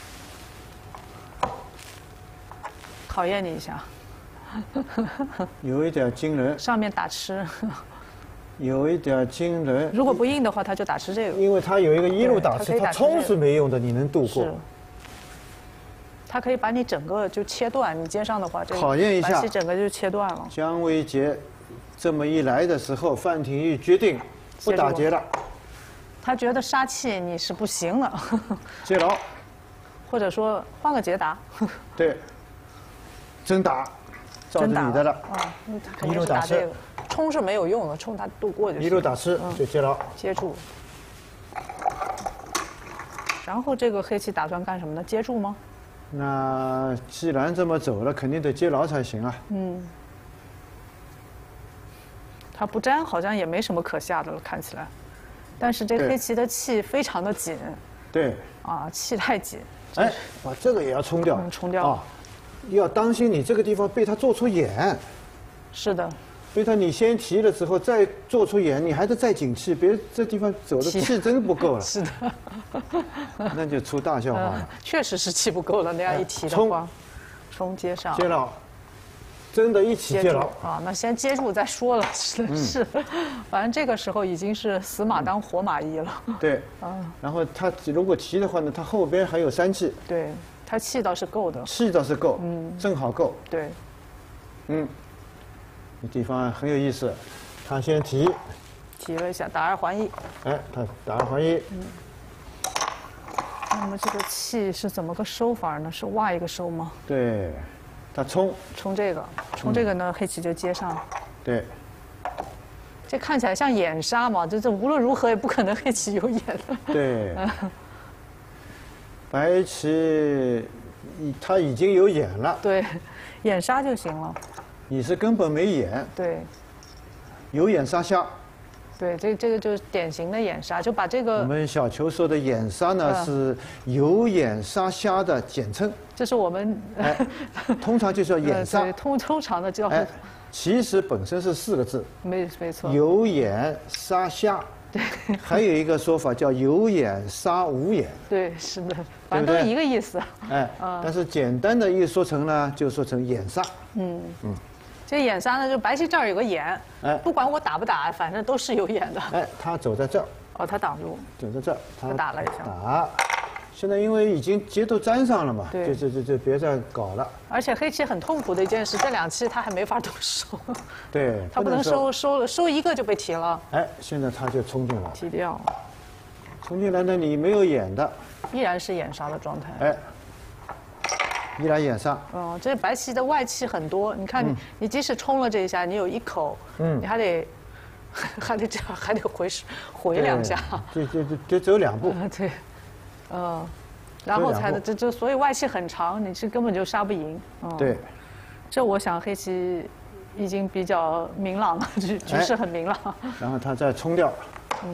考验你一下。 有一点惊人。 上面打吃。 有一点惊人。 如果不硬的话，他就打吃这个。 因为他有一个一路打吃，他冲是没用的，你能度过。 他可以把你整个就切断，你接上的话，这个考验一下， 白棋整个就切断了。 姜维杰这么一来的时候，范廷玉决定不打劫了。 他觉得杀气你是不行了。 接牢。 或者说换个劫打。 对。真打，照着你的了。 一路打这个，冲是没有用的，冲他度过就行。 一路打吃就接牢， 接住。然后这个黑棋打算干什么呢？接住吗？ 那既然这么走了，肯定得接牢才行啊。 他不粘好像也没什么可下的了，看起来。但是这黑棋的气非常的紧。 对。 气太紧。 把这个也要冲掉。 冲掉。 要当心你这个地方被他做出眼。 是的。 被他你先提了之后再做出眼，你还得再紧气，别这地方走的气真不够了。 是的。 那就出大笑话了。 确实是气不够了，那样一提的话，冲接上。 接牢，真的一起接牢啊！那先接住再说了，是，反正这个时候已经是死马当活马医了。 对。然后他如果提的话呢，他后边还有3气。 对，他气倒是够的。 气倒是够，正好够。 对。 这地方很有意思，他先提了一下，打2还1。 哎，他打2还1。 那么这个气是怎么个收法呢？是挖一个收吗？ 对，他冲这个呢，黑棋就接上。 对。 这看起来像眼杀嘛，这无论如何也不可能黑棋有眼的。 对。白棋他已经有眼了。 对，眼杀就行了。 你是根本没眼。 对。 有眼杀瞎。 对，这个就是典型的眼杀，就把这个。 我们小球说的眼杀呢，是有眼杀瞎的简称。 这是我们通常就叫眼杀。 通常的叫。 其实本身是4个字。 没错。 有眼杀瞎。对。还有一个说法叫有眼杀无眼。 对，是的，反正都是一个意思。 但是简单的一说成呢，就说成眼杀。 这眼杀呢，就白棋这儿有个眼，不管我打不打，反正都是有眼的。 他走在这儿。 哦，他挡住。 走在这儿， 他打了一下。 打。现在因为已经节都粘上了嘛，就别再搞了。 而且黑棋很痛苦的一件事，这2期他还没法动手。 对。 他不能收一个就被提了。 现在他就冲进来。 提掉。 冲进来呢，你没有眼的。 依然是眼杀的状态。 依然眼杀。 这白棋的外气很多，你看你即使冲了这一下，你有1口，你还得这样，还得回2下。 就走2步。 对。然后才这所以外气很长，你是根本就杀不赢。 对。 这我想黑棋已经比较明朗了，局势很明朗。 然后他再冲掉。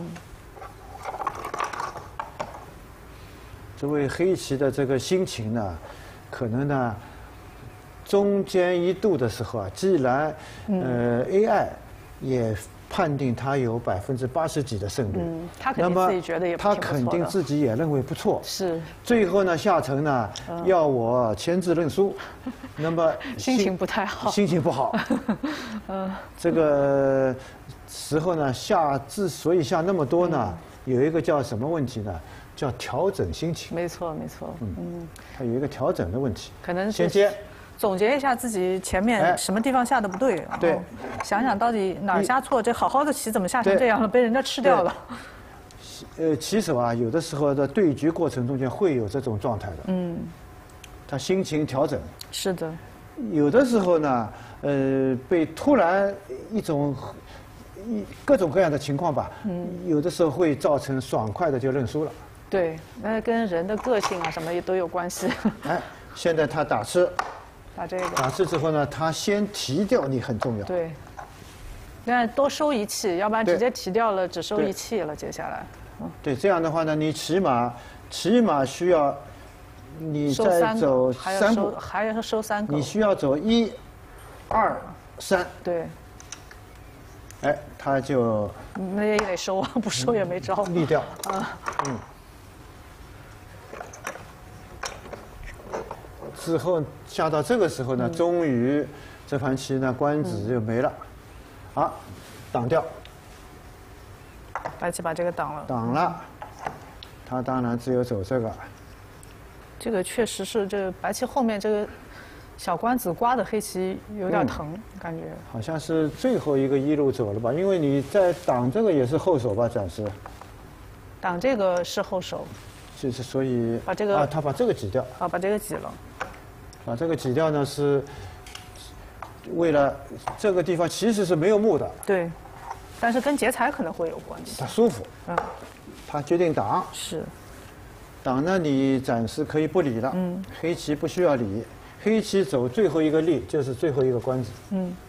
这位黑棋的这个心情呢，可能呢，中间一度的时候啊，既然AI 也判定他有80%几的胜率， 他肯定自己觉得也他肯定自己也认为不错。 是。 最后呢，下层呢要我签字认输，那么心情不太好。 心情不好。这个时候呢，之所以下那么多呢，有一个叫什么问题呢？叫调整心情。 没错。 它有一个调整的问题。 可能先接。 总结一下自己前面什么地方下的不对， 对， 想想到底哪儿下错，这好好的棋怎么下成这样了，被人家吃掉了。 棋手啊，有的时候的对局过程中间会有这种状态的。他心情调整。 是的。 有的时候呢，被突然各种各样的情况吧，有的时候会造成爽快的就认输了。 对，那跟人的个性啊什么也都有关系。 现在他打吃。 把这个打吃之后呢，他先提掉你很重要。 对。那多收1气，要不然直接提掉了，只收1气了。接下来。 对，这样的话呢，你起码需要你再走3步， 还要收3个。 你需要走1、2、3。 对。 他就那也得收啊，不收也没招。 立掉。之后下到这个时候呢，终于这盘棋呢官子就没了，挡掉。 白棋把这个挡了。 挡了，他当然只有走这个。 这个确实是这白棋后面这个小官子刮的黑棋有点疼，感觉。 好像是最后一个一路走了吧？因为你在挡这个也是后手吧，暂时。 挡这个是后手。 就是所以。 把这个。 他把这个挤掉。 把这个挤了。 把这个挤掉呢，是为了这个地方其实是没有目的。 对，但是跟劫财可能会有关系。 他舒服。他决定挡。 是。 挡呢，你暂时可以不理了。黑棋不需要理，黑棋走最后一个力就是最后一个官子。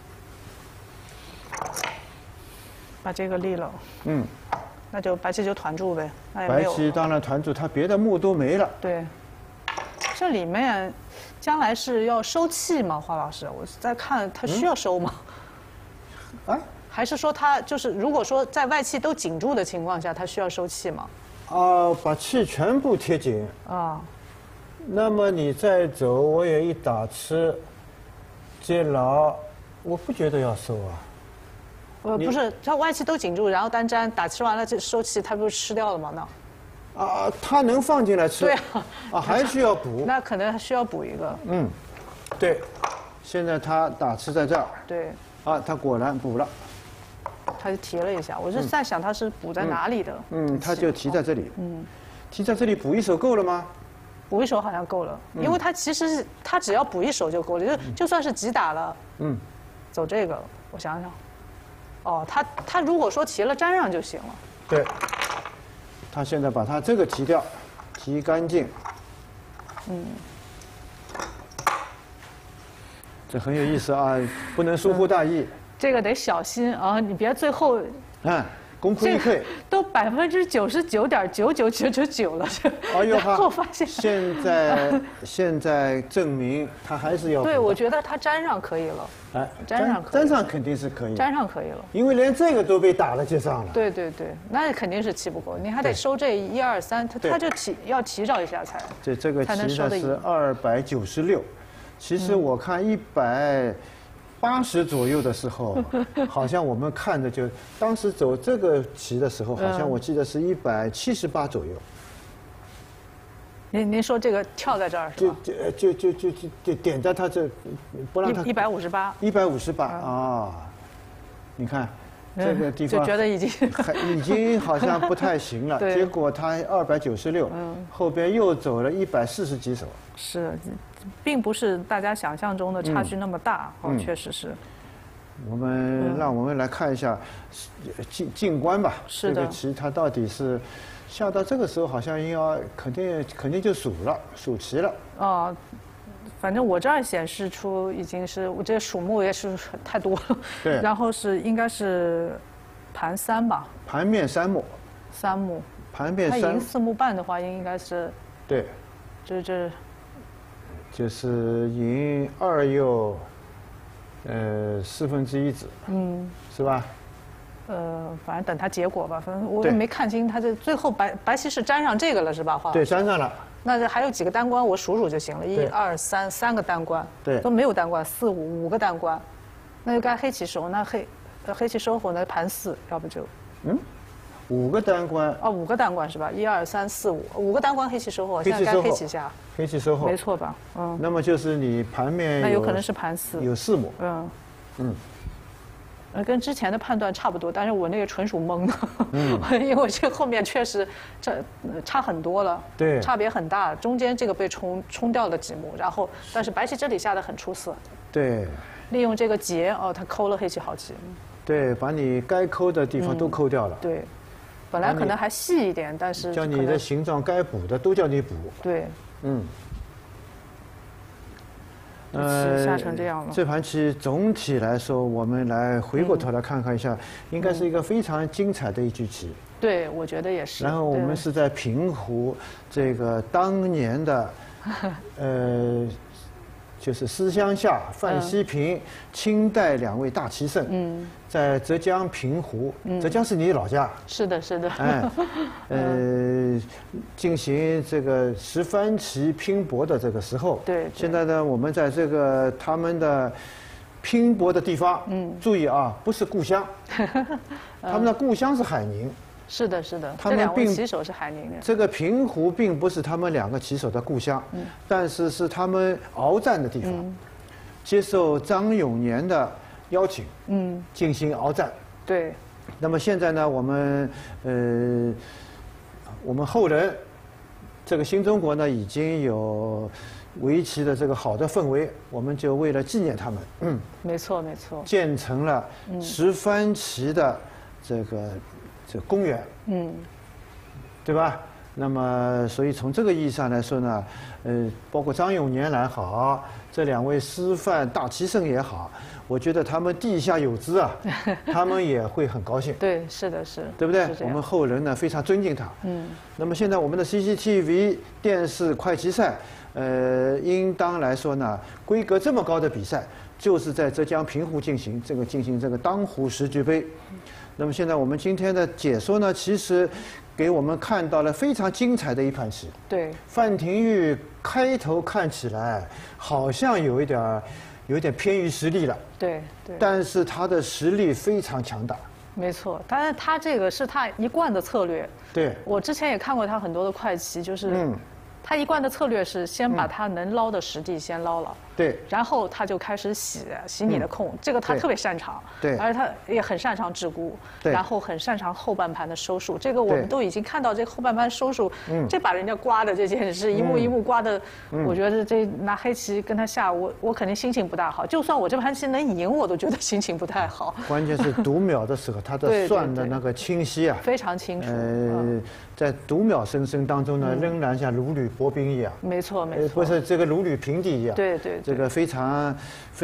把这个立了。那就白棋就团住呗。 白棋当然团住，他别的目都没了。 对。 这里面将来是要收气吗？华老师，我在看它需要收吗？ 啊？ 还是说它就是如果说在外气都紧住的情况下，它需要收气吗？ 把气全部贴紧。 啊。 那么你再走，我也一打吃，接牢，我不觉得要收啊。 不是，它外气都紧住，然后单粘打吃完了就收气，它不是吃掉了吗？那它能放进来吃。 对还需要补。 那可能需要补一个。 对，现在它打吃在这儿。 对。 它果然补了。 他就提了一下，我是在想它是补在哪里的。 它就提在这里。提在这里补一手够了吗？ 补一手好像够了，因为它其实是它只要补一手就够了，就算是急打了。走这个，我想想。他如果说提了粘上就行了。 对。他现在把它这个提掉，提干净。这很有意思啊，不能疏忽大意。 这个得小心啊，你别最后。 功亏一篑。 都99.99999了，然后发现。 现在证明他还是要。 对，我觉得他粘上可以了。粘上肯定是可以。 粘上可以了。 因为连这个都被打了接上了。 对，那肯定是气不够，你还得收这1、2、3，他就要提着一下才。 这个提的是296，其实我看180左右的时候，好像我们看着就当时走这个棋的时候，好像我记得是178左右。 您说这个跳在这儿是吧？ 就点在他这，不让他 158。 158啊！你看这个地方就觉得已经好像不太行了。结果他296，后边又走了140几手。 是。并不是大家想象中的差距那么大，确实是。 让我们来看一下静观吧。 是的。 这个棋它到底是下到这个时候，好像肯定就数齐了。 反正我这儿显示出已经是我这数目也是太多了。 对。 然后应该是盘3吧。 盘面3目。 3目。 盘面3。 它赢4目半的话，应该是。 对。 这。 就是赢2又1/4子，是吧？ 反正等它结果吧，反正我也没看清，它这最后白棋是粘上这个了是吧？ 对，粘上了。 那这还有几个单关，我数就行了，1、2、3个单关， 对， 都没有单关，4、5个单关，那就该黑棋收，那黑棋收后那盘4，要不就 5个单关。 5个单关是吧1、2、3、4、5个单关黑棋收后，现在该黑棋下。 黑棋收后。 没错吧？ 那么就是你盘面那有可能是盘4， 有4目。 跟之前的判断差不多，但是我那个纯属蒙的，因为这后面确实差很多了， 对， 差别很大，中间这个被冲掉了几目，然后但是白棋这里下的很出色， 对， 利用这个劫他抠了黑棋好棋， 对，把你该抠的地方都抠掉了， 对，本来可能还细一点，但是叫你的形状该补的都叫你补， 对，下成这样了。 这盘棋总体来说，我们来回过头来看看一下，应该是一个非常精彩的一局棋。 对，我觉得也是。 然后我们是在平湖这个当年的，就是思乡下、范希平、清代2位大棋圣，在浙江平湖，浙江是你老家。 是的，是的。 进行这个十番棋拼搏的这个时候。 对。 现在呢，我们在这个他们的拼搏的地方，注意啊，不是故乡，他们的故乡是海宁。 是的，是的，这2位棋手是海宁人。 这个平湖并不是他们2个棋手的故乡，但是是他们鏖战的地方，接受张永年的邀请，进行鏖战。 对。 那么现在呢，我们后人，这个新中国呢已经有围棋的这个好的氛围，我们就为了纪念他们， 没错没错， 建成了十番棋的这个公园，对吧？ 那么，所以从这个意义上来说呢，包括张永年来好，这2位师范大棋圣也好，我觉得他们地下有知啊，他们也会很高兴。 对，是的，是， 对不对？ 是这样我们后人呢非常尊敬他。那么现在我们的 CCTV 电视快棋赛，应当来说呢，规格这么高的比赛，就是在浙江平湖进行这个当湖10局杯。那么现在我们今天的解说呢，其实给我们看到了非常精彩的一盘棋。 对， 范廷钰开头看起来好像有一点偏于实力了， 对， 但是他的实力非常强大。 没错，但是他这个是他一贯的策略。 对， 我之前也看过他很多的快棋，就是他一贯的策略是先把他能捞的实地先捞了。 对， 然后他就开始洗你的空，这个他特别擅长， 对， 而且他也很擅长制沽， 对， 然后很擅长后半盘的收束，这个我们都已经看到这个后半盘收束，这把人家刮的这简直是一幕一幕刮的，我觉得这拿黑棋跟他下，我肯定心情不大好，就算我这盘棋能赢，我都觉得心情不太好。 关键是读秒的时候，他的算的那个清晰啊， 非常清楚。 在读秒声当中呢，仍然像如履薄冰一样。 没错，没错。 不是这个如履平地一样。 对。 这个非常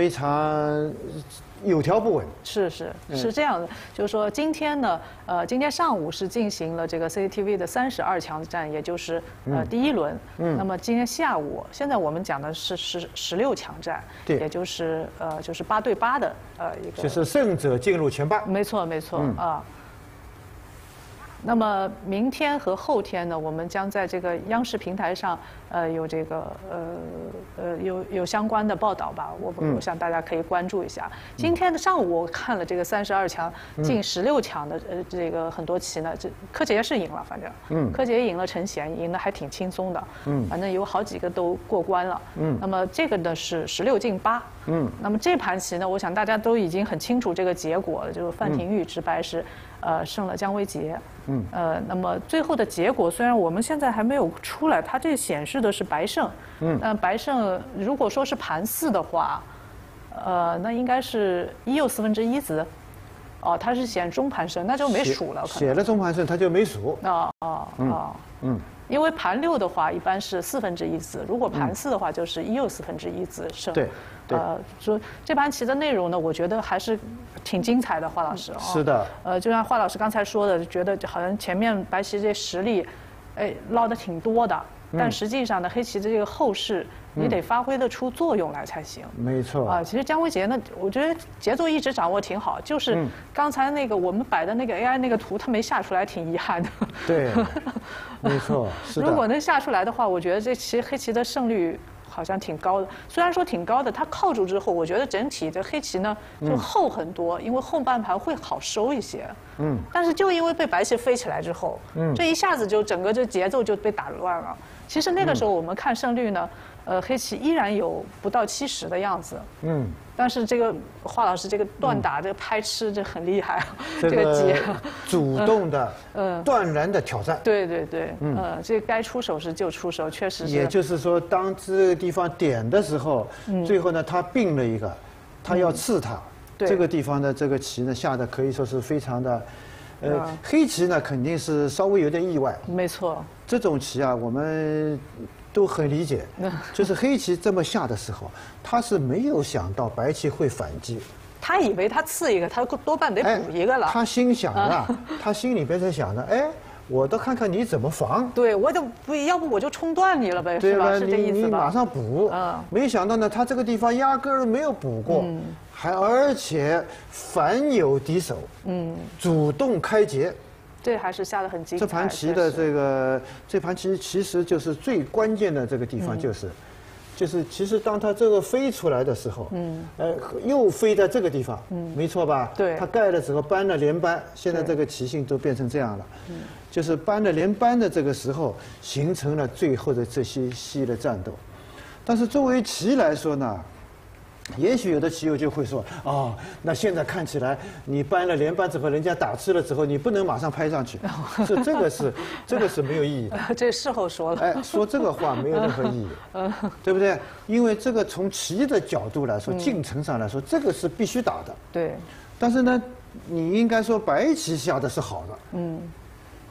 有条不紊。 是这样的，就是说今天呢，今天上午是进行了这个 CCTV 的32强战，也就是第1轮。那么今天下午，现在我们讲的是16强战，也就是8对8的一个。 就是胜者进入前8。 没错啊。那么明天和后天呢，我们将在这个央视平台上，有这个有相关的报道吧。我想大家可以关注一下。今天的上午我看了这个32强进16强的这个很多棋呢，这柯洁是赢了，反正柯洁赢了陈贤，赢得还挺轻松的。反正有好几个都过关了。那么这个呢是16进8。那么这盘棋呢，我想大家都已经很清楚这个结果了，就是范廷钰直白是胜了姜维杰。那么最后的结果虽然我们现在还没有出来，它这显示的是白胜。但白胜如果说是盘4的话，那应该是1又1/4子。哦，它是显中盘胜，那就没数了。 写了中盘胜，他就没数。 因为盘6的话一般是1/4子，如果盘4的话就是1又1/4子胜。 对。 说这盘棋的内容呢，我觉得还是挺精彩的，华老师。 是的。 就像华老师刚才说的，觉得好像前面白棋这实力，捞得挺多的，但实际上呢，黑棋的这个后势，你得发挥得出作用来才行。 没错。 其实姜维杰呢，我觉得节奏一直掌握挺好，就是刚才那个我们摆的那个 AI 那个图，他没下出来，挺遗憾的。 对，没错，是的。 如果能下出来的话，我觉得这棋黑棋的胜率好像挺高的。虽然说挺高的，它靠住之后，我觉得整体的黑棋呢就厚很多，因为后半盘会好收一些。但是就因为被白棋飞起来之后，这一下子就整个这节奏就被打乱了。其实那个时候我们看胜率呢，黑棋依然有不到70的样子。但是这个华老师这个断打这个拍吃这很厉害，这个节主动的断然的挑战。 对，这该出手时就出手，确实是。 也就是说，当这个地方点的时候，最后呢他并了一个，他要刺他，这个地方的这个棋呢下的可以说是非常的，黑棋呢肯定是稍微有点意外。 没错。 这种棋啊，我们都很理解，就是黑棋这么下的时候，他是没有想到白棋会反击。 他以为他刺一个，他多半得补一个了。 他心想啊，他心里边在想着，我都看看你怎么防。 对，我就不要不我就冲断你了呗，是吧？是这意思吧？ 你马上补。没想到呢，他这个地方压根儿没有补过，而且反有敌手，主动开劫。 这还是下得很精彩。 这盘棋的这盘棋其实就是最关键的这个地方，就是其实当它这个飞出来的时候，又飞在这个地方，没错吧？ 对。 它盖的时候搬了连扳，现在这个棋性都变成这样了，就是搬了连扳的这个时候，形成了最后的这些系的战斗。但是作为棋来说呢，也许有的棋友就会说，那现在看起来你搬了连扳之后，人家打吃了之后，你不能马上拍上去，这个是没有意义的。 这事后说了。 说这个话没有任何意义，对不对？因为这个从棋的角度来说，进程上来说，这个是必须打的。 对。 但是呢，你应该说白棋下的是好的。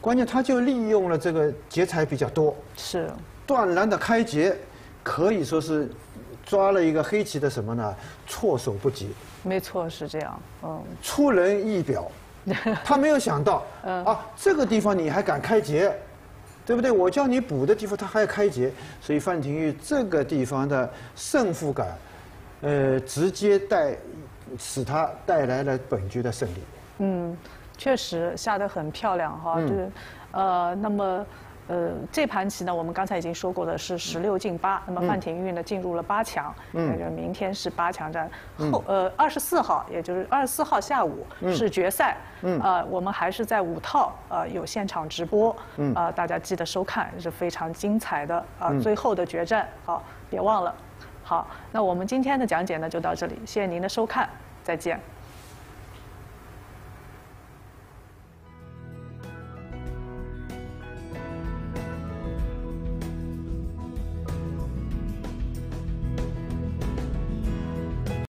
关键他就利用了这个劫财比较多， 是断然的开劫，可以说是抓了一个黑棋的什么呢？措手不及。 没错，是这样。 出人意表，他没有想到啊，这个地方你还敢开劫，对不对？我叫你补的地方他还要开劫，所以范廷钰这个地方的胜负感，直接使他带来了本局的胜利。 确实下得很漂亮哈，就是那么。这盘棋呢，我们刚才已经说过的是16进8，那么范廷钰呢进入了8强，那就明天是8强战，24号，也就是24号下午是决赛，我们还是在5套有现场直播，大家记得收看，是非常精彩的最后的决战，好，别忘了。好，那我们今天的讲解呢就到这里，谢谢您的收看，再见。